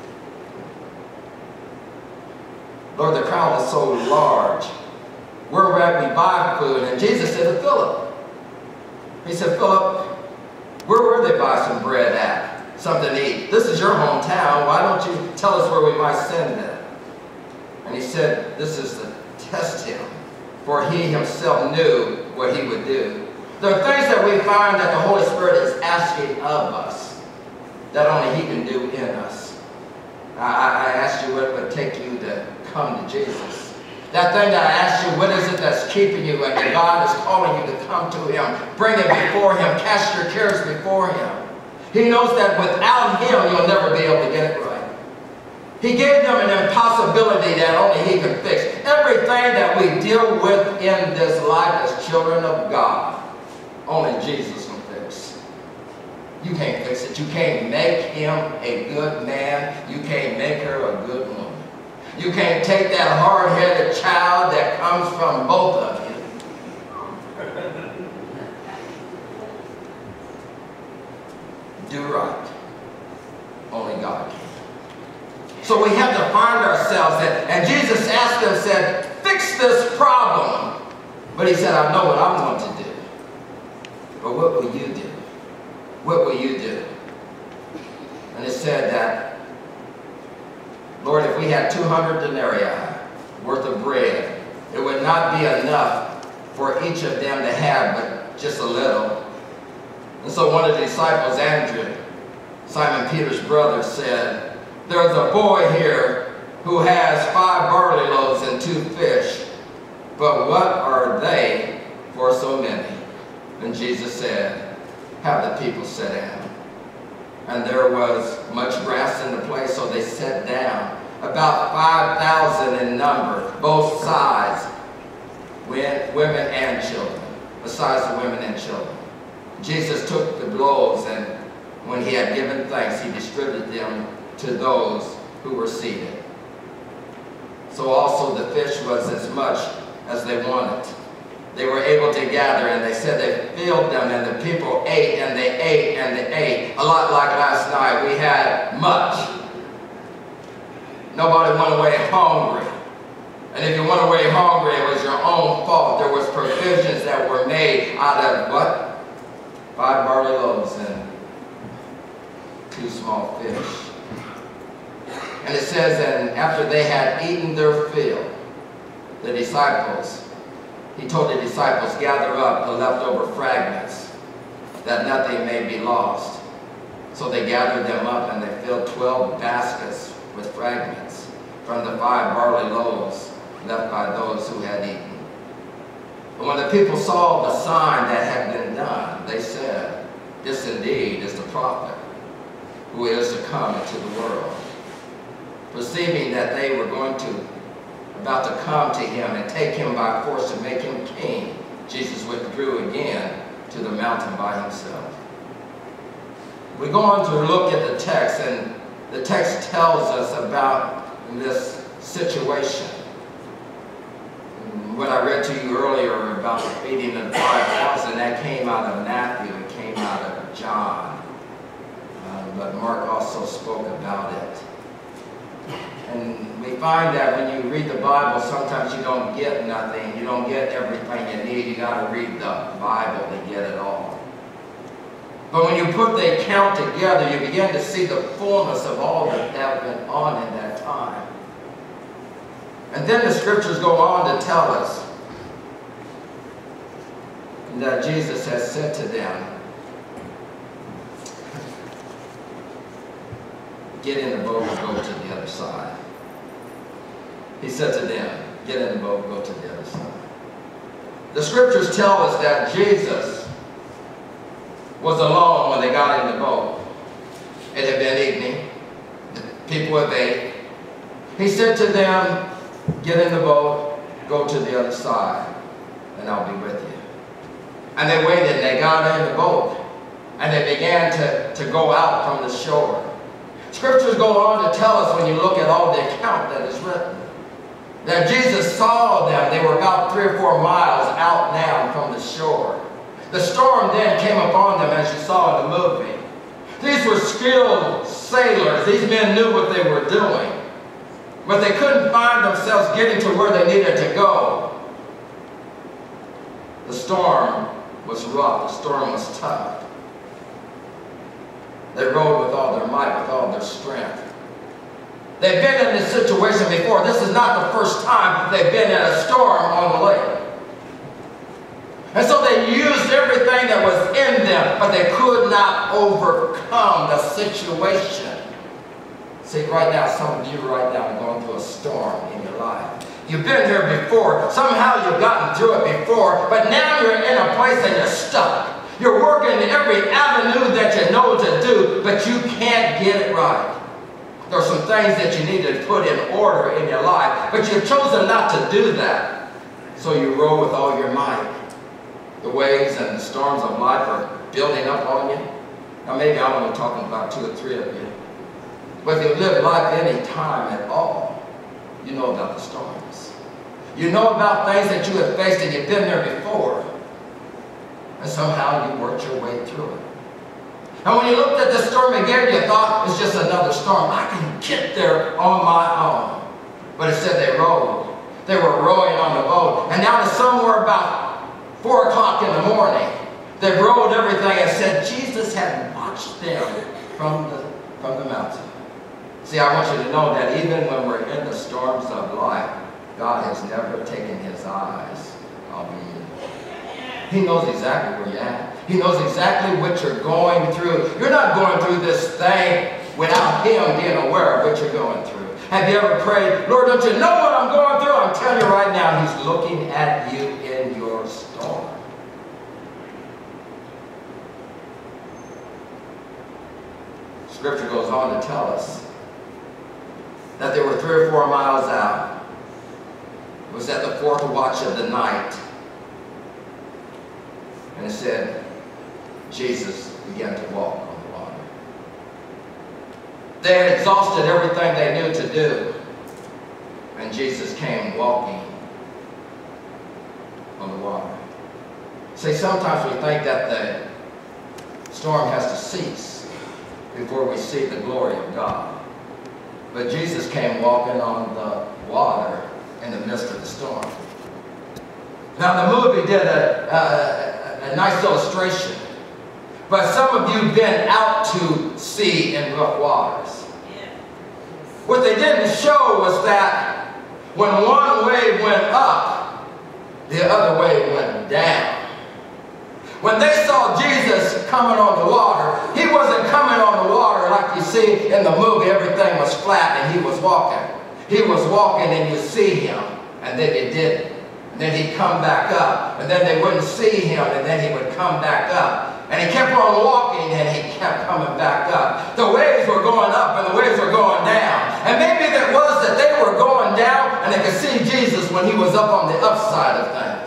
Lord, the crowd is so large. Where would we buy food? And Jesus said to Philip, he said, Philip, where would they buy some bread at? Something to eat. This is your hometown. Why don't you tell us where we might send them? And he said, this is to test him, for he himself knew what he would do. There are things that we find that the Holy Spirit is asking of us that only he can do in us. I asked you what it would take you to come to Jesus. That thing that I asked you, what is it that's keeping you, and God is calling you to come to him. Bring it before him. Cast your cares before him. He knows that without him, you'll never be able to get it right. He gave them an impossibility that only he can fix. Everything that we deal with in this life as children of God, only Jesus can fix. You can't fix it. You can't make him a good man. You can't make her a good woman. You can't take that hard-headed child that comes from both of you. Do right. Only God can. So we have to find ourselves, and Jesus asked them, said, fix this problem. But he said, I know what I'm going to do. But what will you do? What will you do? And it said that, Lord, if we had 200 denarii worth of bread, it would not be enough for each of them to have but just a little. And so one of the disciples, Andrew, Simon Peter's brother, said, there's a boy here who has 5 barley loaves and 2 fish, but what are they for so many? And Jesus said, have the people sit down. And there was much grass in the place, so they sat down. About 5,000 in number, both sides, women and children, besides the women and children. Jesus took the loaves, and when he had given thanks, he distributed them to those who were seated. So also the fish was as much as they wanted. They were able to gather, and they said they filled them, and the people ate, and they ate, and they ate. A lot like last night, we had much. Nobody went away hungry. And if you went away hungry, it was your own fault. There was provisions that were made out of what? 5 barley loaves and 2 small fish. And it says, and after they had eaten their fill, the disciples, he told the disciples, gather up the leftover fragments, that nothing may be lost. So they gathered them up, and they filled 12 baskets with fragments from the 5 barley loaves left by those who had eaten. And when the people saw the sign that had been done, they said, this indeed is the prophet who is to come into the world. Perceiving that they were about to come to him and take him by force to make him king, Jesus withdrew again to the mountain by himself. We go on to look at the text, and the text tells us about this situation. What I read to you earlier about the feeding of the 5,000, that came out of Matthew, it came out of John. But Mark also spoke about it. And we find that when you read the Bible, sometimes you don't get nothing. You don't get everything you need. You got to read the Bible to get it all. But when you put the account together, you begin to see the fullness of all that had been on in that time. And then the scriptures go on to tell us that Jesus has said to them, get in the boat and go to the other side. He said to them, get in the boat and go to the other side. The scriptures tell us that Jesus was alone when they got in the boat. It had been evening. The people had ate. He said to them, get in the boat, go to the other side, and I'll be with you. And they waited, and they got in the boat, and they began to go out from the shore. Scriptures go on to tell us, when you look at all the account that is written, that Jesus saw them. They were about 3 or 4 miles out now from the shore. The storm then came upon them, as you saw in the movie. These were skilled sailors. These men knew what they were doing. But they couldn't find themselves getting to where they needed to go. The storm was rough. The storm was tough. They rowed with all their might, with all their strength. They've been in this situation before. This is not the first time they've been in a storm on the lake. And so they used everything that was in them, but they could not overcome the situation. See, right now, some of you right now are going through a storm in your life. You've been here before. Somehow you've gotten through it before, but now you're in a place and you're stuck. You're working every avenue that you know to do, but you can't get it right. There are some things that you need to put in order in your life, but you've chosen not to do that. So you row with all your might. The waves and the storms of life are building up on you. Now maybe I'm only talking about 2 or 3 of you. But if you live life any time at all, you know about the storms. You know about things that you have faced and you've been there before. And somehow you worked your way through it. And when you looked at the storm again, you thought it's just another storm. I can get there on my own. But instead they rowed. They were rowing on the boat. And now to somewhere about 4 o'clock in the morning, they rowed everything and said Jesus had watched them from the mountain. See, I want you to know that even when we're in the storms of life, God has never taken his eyes off of you. He knows exactly where you're at. He knows exactly what you're going through. You're not going through this thing without him being aware of what you're going through. Have you ever prayed, Lord, don't you know what I'm going through? I'm telling you right now, he's looking at you in your storm. Scripture goes on to tell us that they were 3 or 4 miles out. It was at the 4th watch of the night. And it said, Jesus began to walk on the water. They had exhausted everything they knew to do. And Jesus came walking on the water. See, sometimes we think that the storm has to cease before we see the glory of God. But Jesus came walking on the water in the midst of the storm. Now the movie did a nice illustration. But some of you have been out to sea in rough waters. What they didn't show was that when one wave went up, the other wave went down. When they saw Jesus coming on the water, he wasn't coming on the water like you see in the movie, everything was flat and he was walking. He was walking and you see him, and then he didn't. And then he'd come back up, and then they wouldn't see him, and then he would come back up. And he kept on walking, and he kept coming back up. The waves were going up, and the waves were going down. And maybe it was that they were going down, and they could see Jesus when he was up on the upside of things.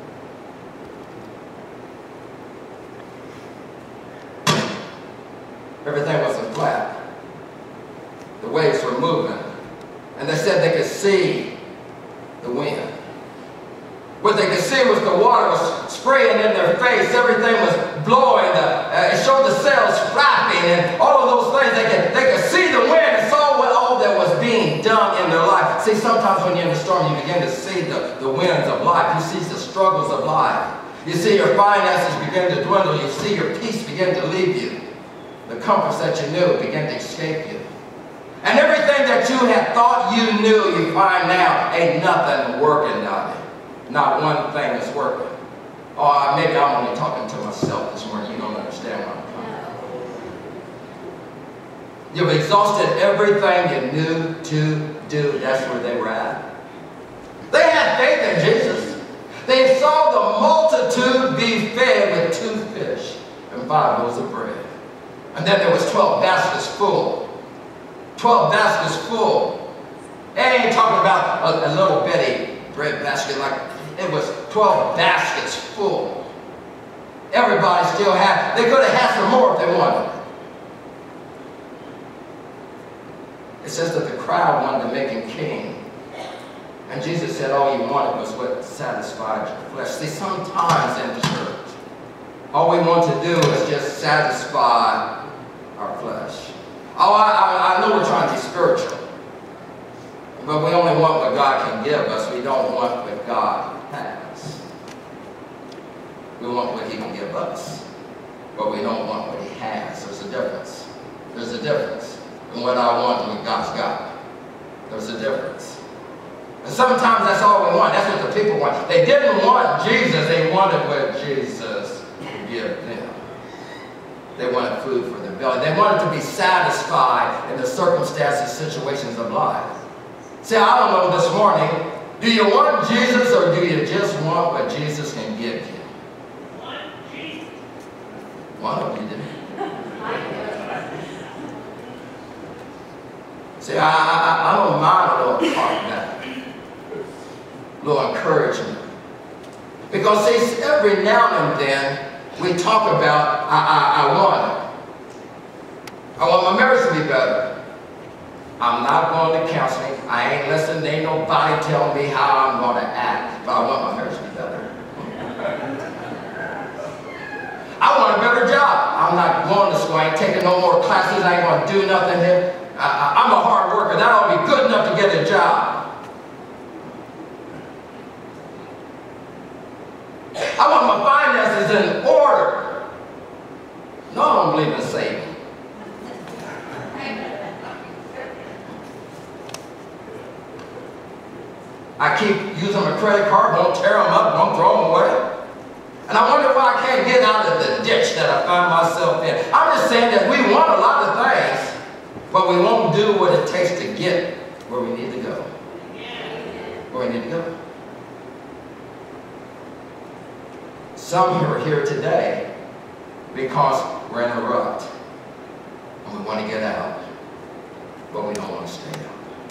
Everything wasn't flat. The waves were moving. And they said they could see the wind. What they could see was the water was spraying in their face. Everything was blowing. It showed the sails flapping and all of those things. They could see the wind and saw all that was being done in their life. See, sometimes when you're in a storm, you begin to see the winds of life. You see the struggles of life. You see your finances begin to dwindle. You see your peace begin to leave you. The comforts that you knew begin to escape you. And everything that you had thought you knew, you find now ain't nothing working on it. Not one thing is working. Oh, maybe I'm only talking to myself this morning. You don't understand what I'm talking about. You've exhausted everything you knew to do. That's where they were at. They had faith in Jesus. They saw the multitude be fed with 2 fish and 5 loaves of bread. And then there was 12 baskets full. 12 baskets full. They ain't talking about a little bitty bread basket like it was 12 baskets full. Everybody still had, they could have had some more if they wanted. It says that the crowd wanted to make him king. And Jesus said all he wanted was what satisfied your flesh. See, sometimes in church, all we want to do is just satisfy our flesh. Oh, I know we're trying to be spiritual. But we only want what God can give us. We don't want what God has. We want what he can give us. But we don't want what he has. There's a difference. There's a difference in what I want and what God's got. There's a difference. And sometimes that's all we want. That's what the people want. They didn't want Jesus. They wanted what Jesus could give them. They wanted food for their belly. They wanted to be satisfied in the circumstances, situations of life. See, I don't know this morning, do you want Jesus or do you just want what Jesus can give you? One of you do. See, I don't mind a little talk back, a little encouragement. Because see, every now and then we talk about, I want it. I want my marriage to be better. I'm not going to counseling. I ain't listening. Ain't nobody telling me how I'm going to act. But I want my marriage to be better. I want a better job. I'm not going to school. I ain't taking no more classes. I ain't going to do nothing here. I'm a hard worker. That ought to be good enough to get a job. I want my finances in order. No, I don't believe in saving. I keep using my credit card, won't tear them up, won't throw them away. And I wonder why I can't get out of the ditch that I find myself in. I'm just saying that we want a lot of things, but we won't do what it takes to get where we need to go. Where we need to go. Some are here today because we're in a rut and we want to get out, but we don't want to stay out.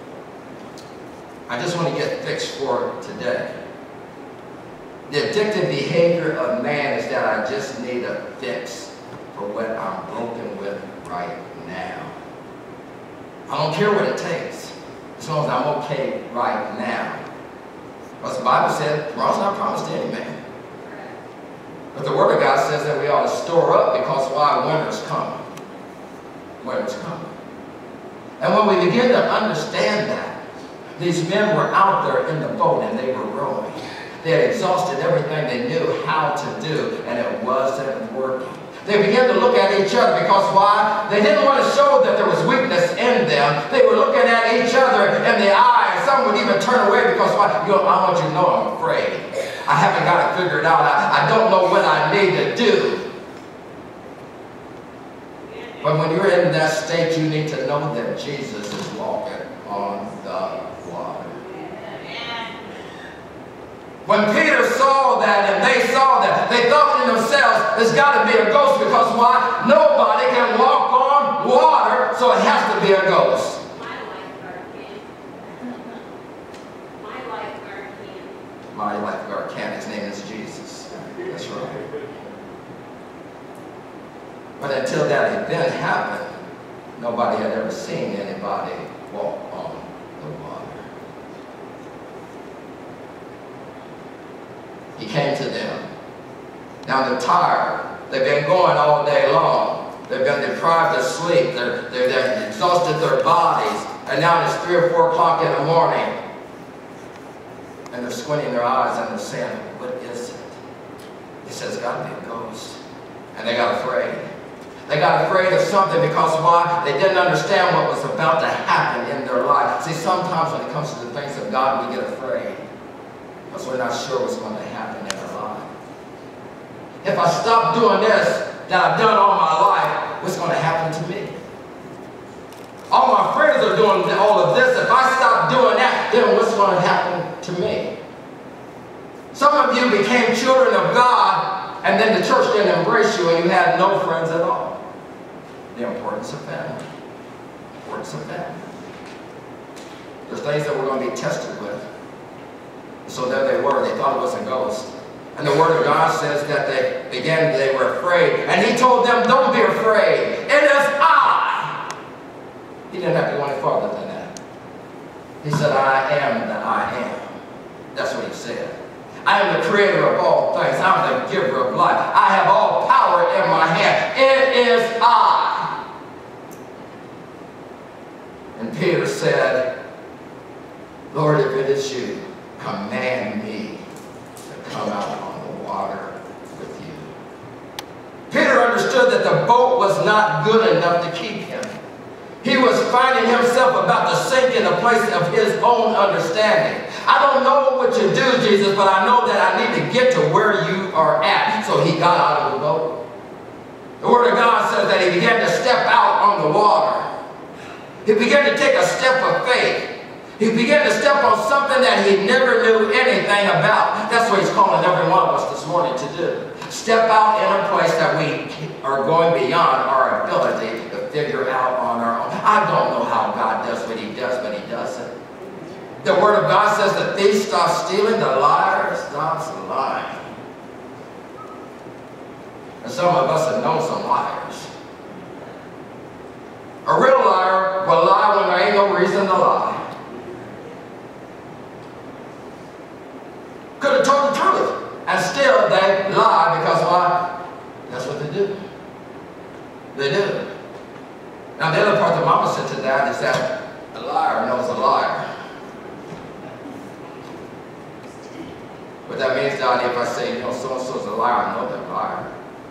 I just want to get fixed for today. The addictive behavior of man is that I just need a fix for what I'm broken with right now. I don't care what it takes, as long as I'm okay right now. Because the Bible said, tomorrow's not promised to any man. But the Word of God says that we ought to store up because why? Winter's coming. Winter's coming. And when we begin to understand that, these men were out there in the boat and they were rowing. They had exhausted everything they knew how to do, and it wasn't working. They began to look at each other because why? They didn't want to show that there was weakness in them. They were looking at each other in the eye, and some would even turn away because why? I want you to know I'm afraid. I haven't got it figured out. I don't know what I need to do. But when you're in that state, you need to know that Jesus is walking on the water. When Peter saw that and they saw that, they thought to themselves, there's got to be a ghost because why? Nobody can walk on water, so it has to be a ghost. My lifeguard can. His name is Jesus. That's right. But until that event happened, nobody had ever seen anybody walk on the water. He came to them. Now they're tired. They've been going all day long. They've been deprived of sleep. They've exhausted their bodies. And now it's 3 or 4 o'clock in the morning. And they're squinting their eyes and they're saying, what is it? He says, it's got to be a ghost. And they got afraid. They got afraid of something because why? They didn't understand what was about to happen in their life. See, sometimes when it comes to the things of God, we get afraid because we're not sure what's going to happen in our life. If I stop doing this that I've done all my life, what's going to happen to me? All my friends are doing all of this. If I stop doing that, then what's going to happen to me? Some of you became children of God, and then the church didn't embrace you, and you had no friends at all. The importance of family. The importance of family. There's things that we're going to be tested with. So there they were. They thought it was a ghost. And the Word of God says that they were afraid. And He told them, don't be afraid. It is I. He didn't have to go any farther than that. He said, I am that I am. That's what He said. I am the creator of all things. I'm the giver of life. I have all power in my hand. It is I. And Peter said, Lord, if it is you, command me to come out on the water with you. Peter understood that the boat was not good enough to keep him. He was finding himself about to sink in a place of his own understanding. I don't know what you do, Jesus, but I know that I need to get to where you are at. So he got out of the boat. The Word of God says that he began to step out on the water. He began to take a step of faith. He began to step on something that he never knew anything about. That's what he's calling every one of us this morning to do. Step out in a place that we are going beyond our ability to figure out on our own. I don't know how God does what He does, but He does it. The Word of God says the thief stops stealing, the liar stops lying. And some of us have known some liars. A real liar will lie when there ain't no reason to lie. Could have told the truth, and still they lie because why? That's what they do. They do. Now the other part, the opposite to that is that a liar knows a liar. What that means, Donnie, if I say, so-and-so is a liar, I know they're a liar.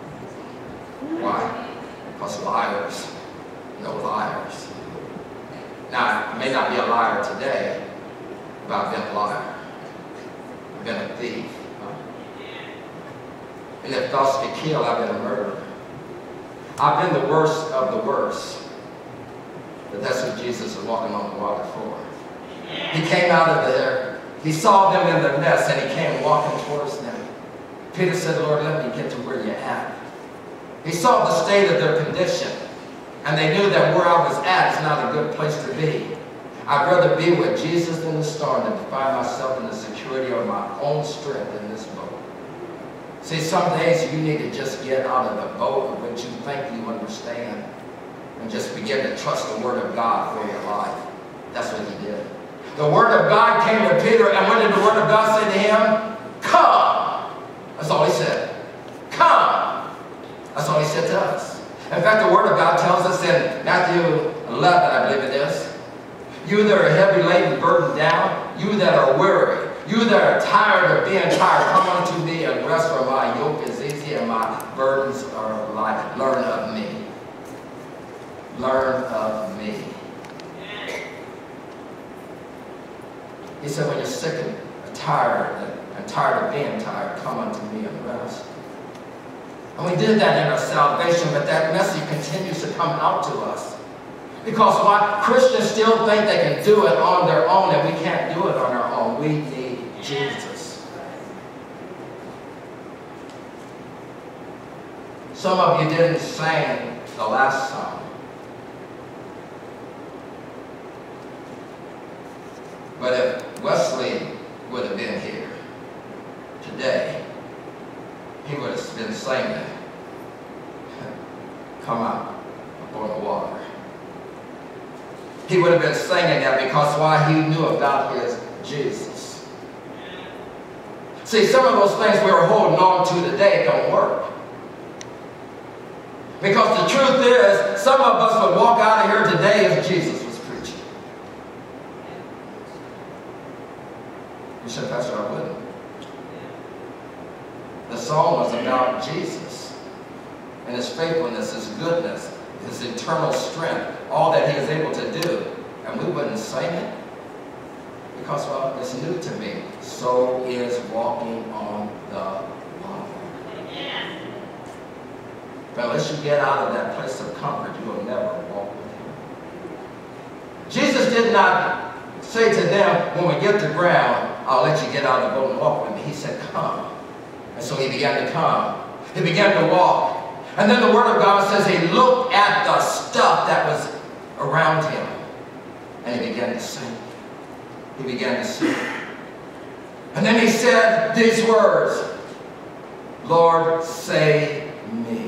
Why? Because liars know liars. Now, I may not be a liar today, but I've been a liar. I've been a thief. And if thoughts to kill, I've been a murderer. I've been the worst of the worst. But that's what Jesus is walking on the water for. He came out of there. He saw them in their mess, and he came walking towards them. Peter said, Lord, let me get to where you're at. He saw the state of their condition, and they knew that where I was at is not a good place to be. I'd rather be with Jesus in the storm than to find myself in the security of my own strength in this boat. See, some days you need to just get out of the boat of what you think you understand and just begin to trust the Word of God for your life. That's what he did. The Word of God came to Peter, and what did the Word of God say to him? Come! That's all he said. Come! That's all he said to us. In fact, the Word of God tells us in Matthew 11, I believe it is, you that are heavy laden, burdened down, you that are weary, you that are tired of being tired, come unto me and rest, for my yoke is easy and my burdens are light. Learn of me. Learn of me. He said, when you're sick and tired and tired of being tired, come unto me and rest. And we did that in our salvation, but that message continues to come out to us. Because why? Christians still think they can do it on their own, and we can't do it on our own. We need Jesus. Some of you didn't sing the last song. But if Wesley would have been here today, he would have been singing, come out upon the water. He would have been singing that because why? He knew about his Jesus. See, some of those things we're holding on to today don't work. Because the truth is, some of us would walk out of here today as Jesus was preaching. You said, Pastor, I wouldn't. The song was about Jesus and his faithfulness, his goodness, his eternal strength, all that he is able to do. And we wouldn't sing it because, well, it's new to me. So is walking on the water. But unless you get out of that place of comfort, you will never walk with him. Jesus did not say to them, when we get to ground, I'll let you get out of the boat and walk with me. He said, come. And so he began to come. He began to walk. And then the Word of God says he looked at the stuff that was around him. And he began to sing. He began to sing. And then he said these words, Lord, save me.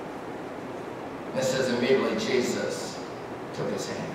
And it says immediately Jesus took his hand.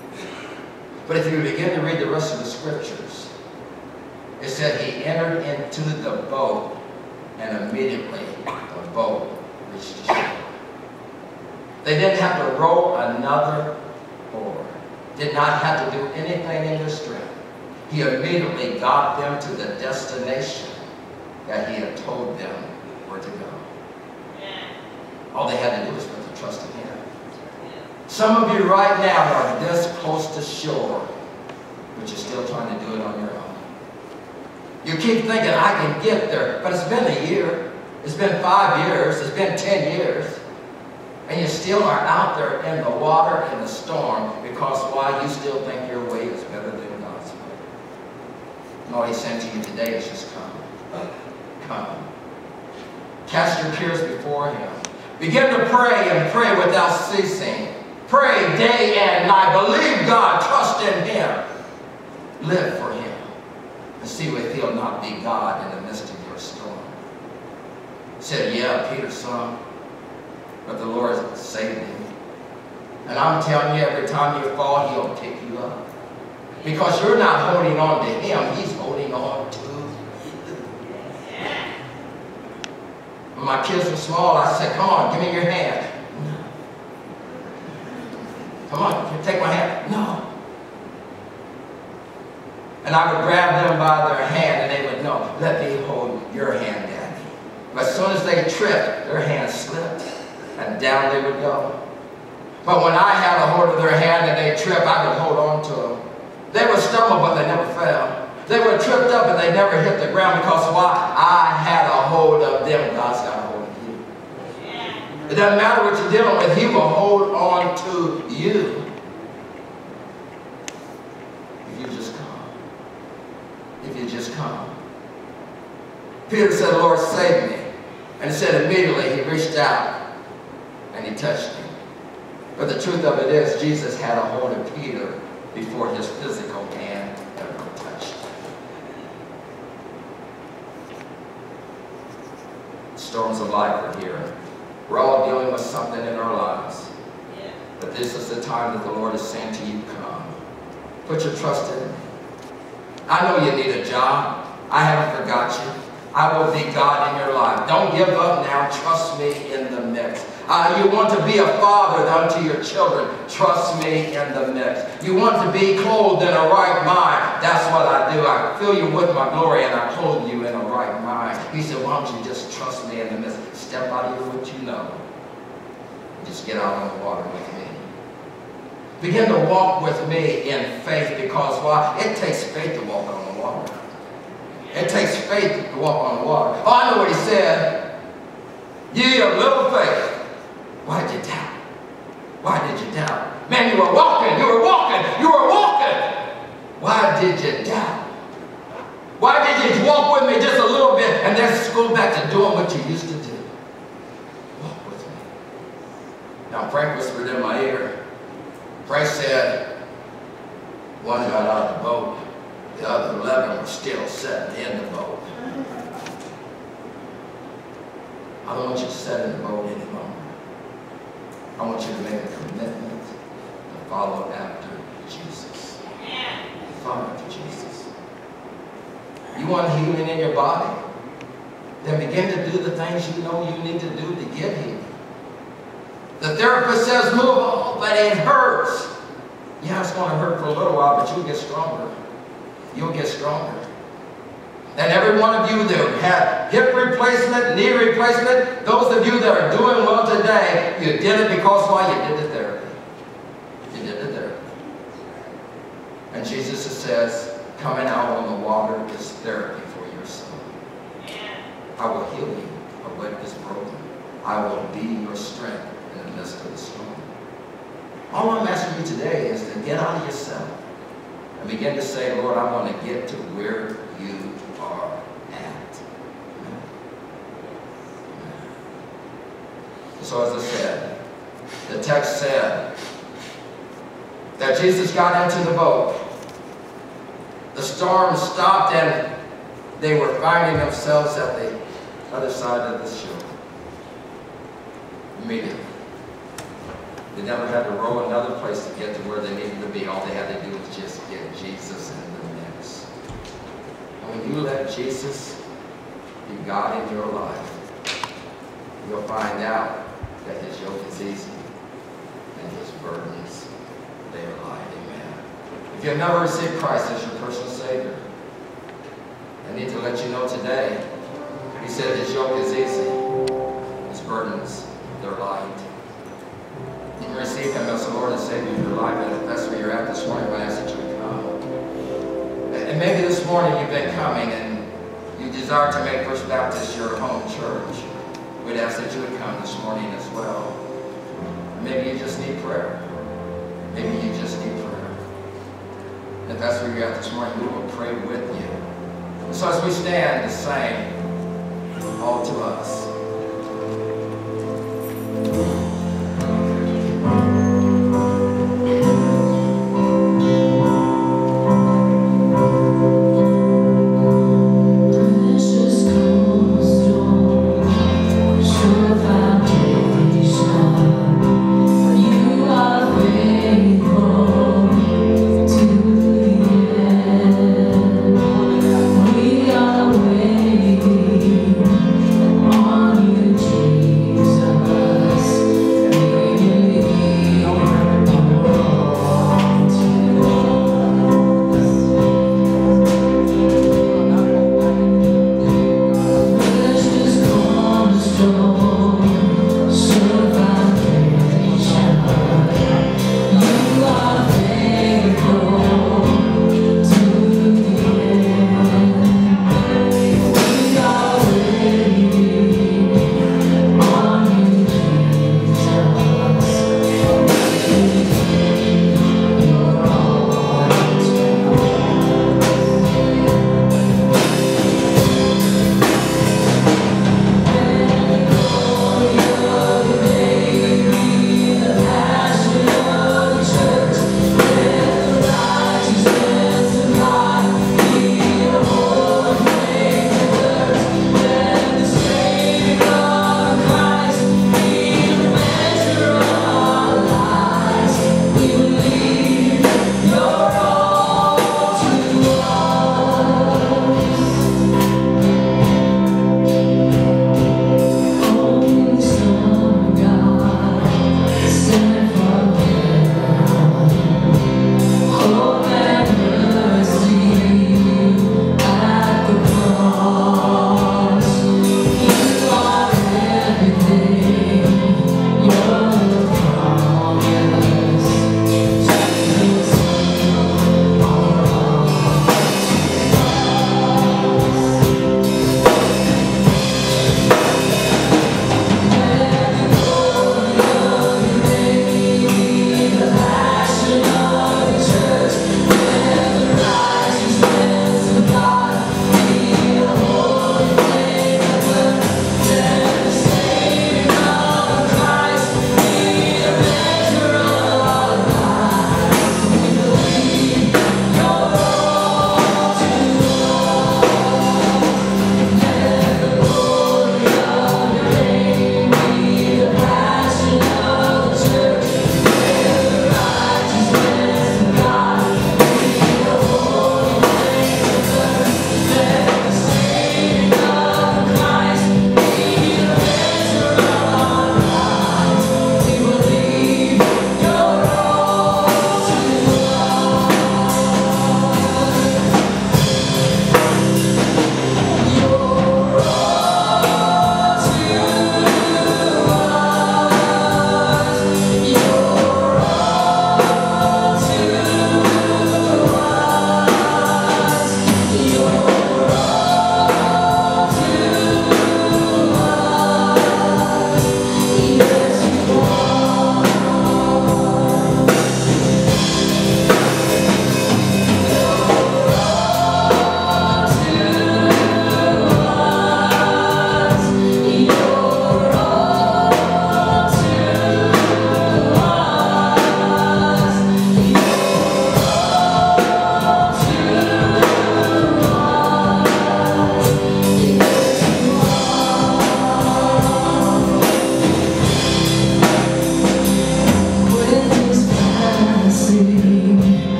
But if you begin to read the rest of the scriptures, it said he entered into the boat and immediately the boat reached the shore. They didn't have to row another oar. Did not have to do anything in their strength. He immediately got them to the destination that he had told them where to go. All they had to do was put their trust in him. Some of you right now are this close to shore, but you're still trying to do it on your own. You keep thinking, I can get there, but it's been a year. It's been 5 years. It's been 10 years. And you still are out there in the water, in the storm, because why? You still think your way is better than God's way. And all he's saying to you today is just come. Come. Cast your cares before him. Begin to pray and pray without ceasing. Pray day and night. Believe God. Trust in him. Live for him. And see if he'll not be God in the midst of your storm. He said, yeah, Peter, son. But the Lord saved him. And I'm telling you, every time you fall, he'll pick you up. Because you're not holding on to him, he's holding on to you. When my kids were small, I said, come on, give me your hand. No. Come on, take my hand. No. And I would grab them by their hand and they would know, let me hold your hand, Daddy. But as soon as they tripped, their hand slipped and down they would go. But when I had a hold of their hand and they tripped, I would hold on to them. They would stumble, but they never fell. They were tripped up and they never hit the ground because why? I had a hold of them. God's got a hold of you. It doesn't matter what you're dealing with. He will hold on to you. If you just come. If you just come. Peter said, Lord, save me. And he said immediately he reached out and he touched him. But the truth of it is, Jesus had a hold of Peter before his physical hand ever touched him. Storms of life are here. We're all dealing with something in our lives. But this is the time that the Lord is saying to you, come. Put your trust in me. I know you need a job. I haven't forgot you. I will be God in your life. Don't give up now. Trust me in the mix. You want to be a father unto your children. Trust me in the mix. You want to be clothed in a right mind. That's what I do. I fill you with my glory and I clothe you in a right mind. He said, why don't you just trust me in the midst? Step out of what you know. Just get out on the water with me. Begin to walk with me in faith because why? It takes faith to walk on the water. It takes faith to walk on the water. Oh, I know what he said. Ye of little faith. Why did you doubt? Why did you doubt? Man, you were walking, you were walking, you were walking. Why did you doubt? Why did you walk with me just a little bit and then go back to doing what you used to do? Walk with me. Now Frank whispered in my ear. Frank said, one got out of the boat, the other 11 were still sitting in the boat. I don't want you to sit in the boat anymore. I want you to make a commitment to follow after Jesus. Follow after Jesus. You want healing in your body? Then begin to do the things you know you need to do to get healed. The therapist says move on, but it hurts. Yeah, it's going to hurt for a little while, but you'll get stronger. You'll get stronger. And every one of you that had hip replacement, knee replacement, those of you that are doing well today, you did it because why? You did the therapy. You did the therapy. And Jesus says, coming out on the water is therapy for your soul. I will heal you of what is broken. I will be your strength in the midst of the storm. All I'm asking you today is to get out of yourself and begin to say, Lord, I want to get to where you are at. So as I said, the text said that Jesus got into the boat. The storm stopped and they were finding themselves at the other side of the shore. Immediately. They never had to row another place to get to where they needed to be. All they had to do was just get Jesus in the mix. And when you let Jesus be God in your life, you'll find out that his yoke is easy and his burdens, they are light. Amen. If you've never received Christ as your personal Savior, I need to let you know today, he said his yoke is easy, his burdens, they're light. You can receive him as the Lord and Savior of your life, and if that's where you're at this morning, I ask that you would come. And maybe this morning you've been coming and you desire to make First Baptist your home church. We'd ask that you would come this morning as well. Maybe you just need prayer. Maybe you just need prayer. And if that's where you're at this morning, we will pray with you. So as we stand to sing, all to us. You are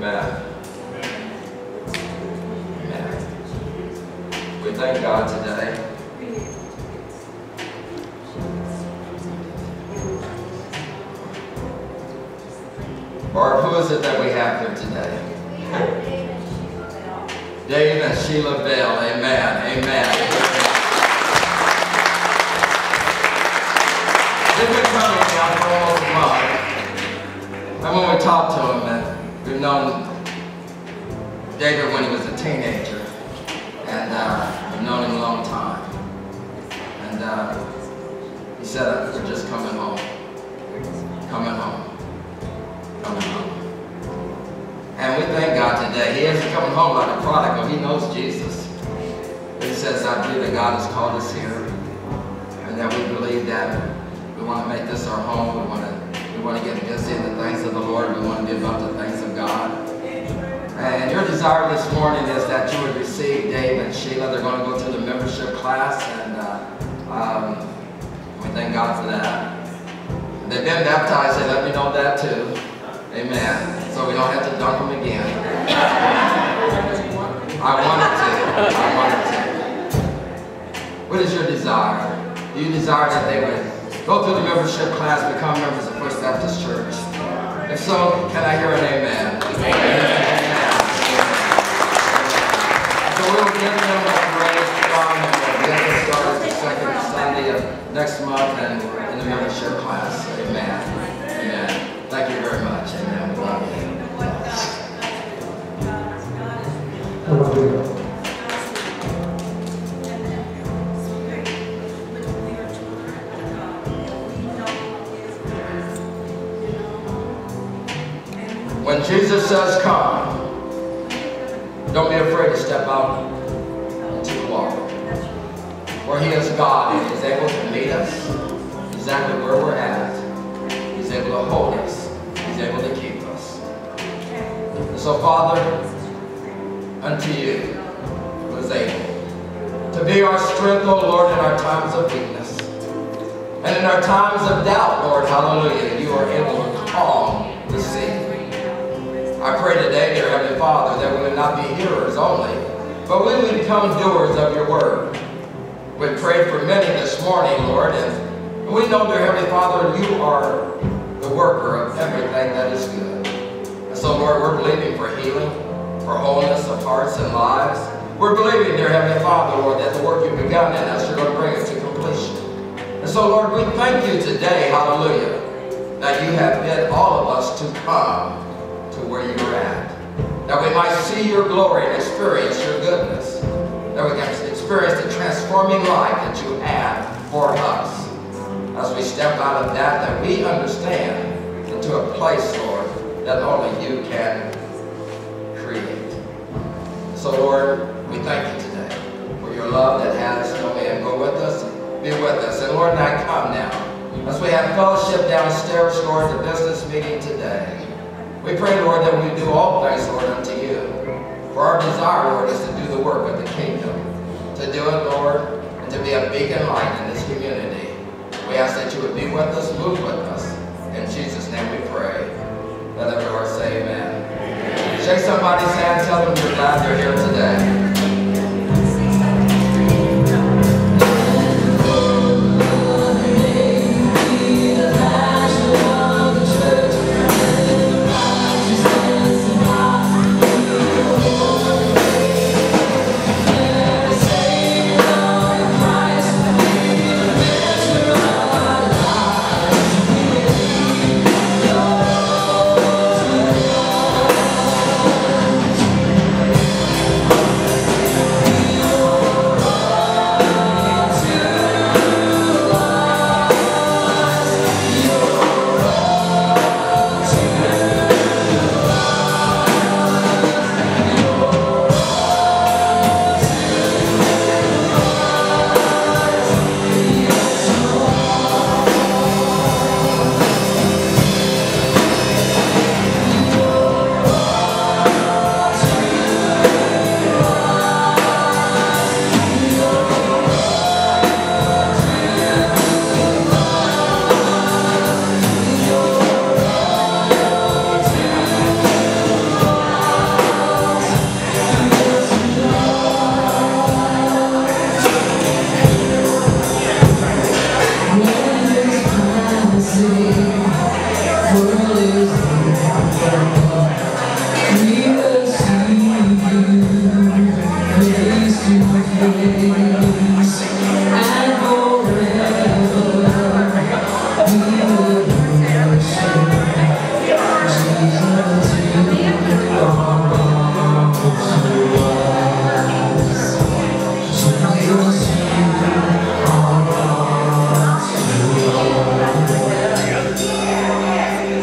Amen. Amen. We thank God today. Barb, who is it that we have here today? Dave and Sheila Bell. Amen. Amen. They've been coming now for almost a month. And when we talked to him, and we've known David when he was a teenager. And we've known him a long time. And he said, we're just coming home. Coming home. Coming home. And we thank God today. He isn't coming home like a prodigal. He knows Jesus. He says, I believe that God has called us here. And that we believe that we want to make this our home. We want to get busy in the things of the Lord. We want to be about the things of God. And your desire this morning is that you would receive Dave and Sheila. They're going to go to the membership class. And we thank God for that. They've been baptized. They let me know that too. Amen. So we don't have to dunk them again. I wanted to. What is your desire? Do you desire that they would go through the membership class, become members of First Baptist Church? If so, can I hear an amen? Amen. So we'll get them a praise from and we'll get them started the second Sunday of next month and in the membership class. Amen. Amen. Thank you very much. Amen. We love you. When Jesus says come, don't be afraid to step out into the water. For he is God and he's able to meet us exactly where we're at. He's able to hold us. He's able to keep us. And so, Father, unto you who is able to be our strength, O Lord, in our times of weakness. And in our times of doubt, Lord, hallelujah, you are able to calm the sea. I pray today, dear Heavenly Father, that we would not be hearers only, but we would become doers of your word. We prayed for many this morning, Lord, and we know, dear Heavenly Father, you are the worker of everything that is good. And so, Lord, we're believing for healing, for wholeness of hearts and lives. We're believing, dear Heavenly Father, Lord, that the work you've begun in us, you're going to bring it to completion. And so, Lord, we thank you today, hallelujah, that you have bid all of us to come to where you're at, that we might see your glory and experience your goodness, that we can experience the transforming life that you have for us. As we step out of that we understand into a place, Lord, that only you can create. So, Lord, we thank you today for your love that has no end. Go with us, be with us. And Lord, and I come now, as we have fellowship downstairs, Lord, the business meeting today. We pray, Lord, that we do all things, Lord, unto you. For our desire, Lord, is to do the work of the kingdom. To do it, Lord, and to be a beacon light in this community. We ask that you would be with us, move with us. In Jesus' name we pray. Let every heart say amen. Shake somebody's hand, tell them you're glad they're here today.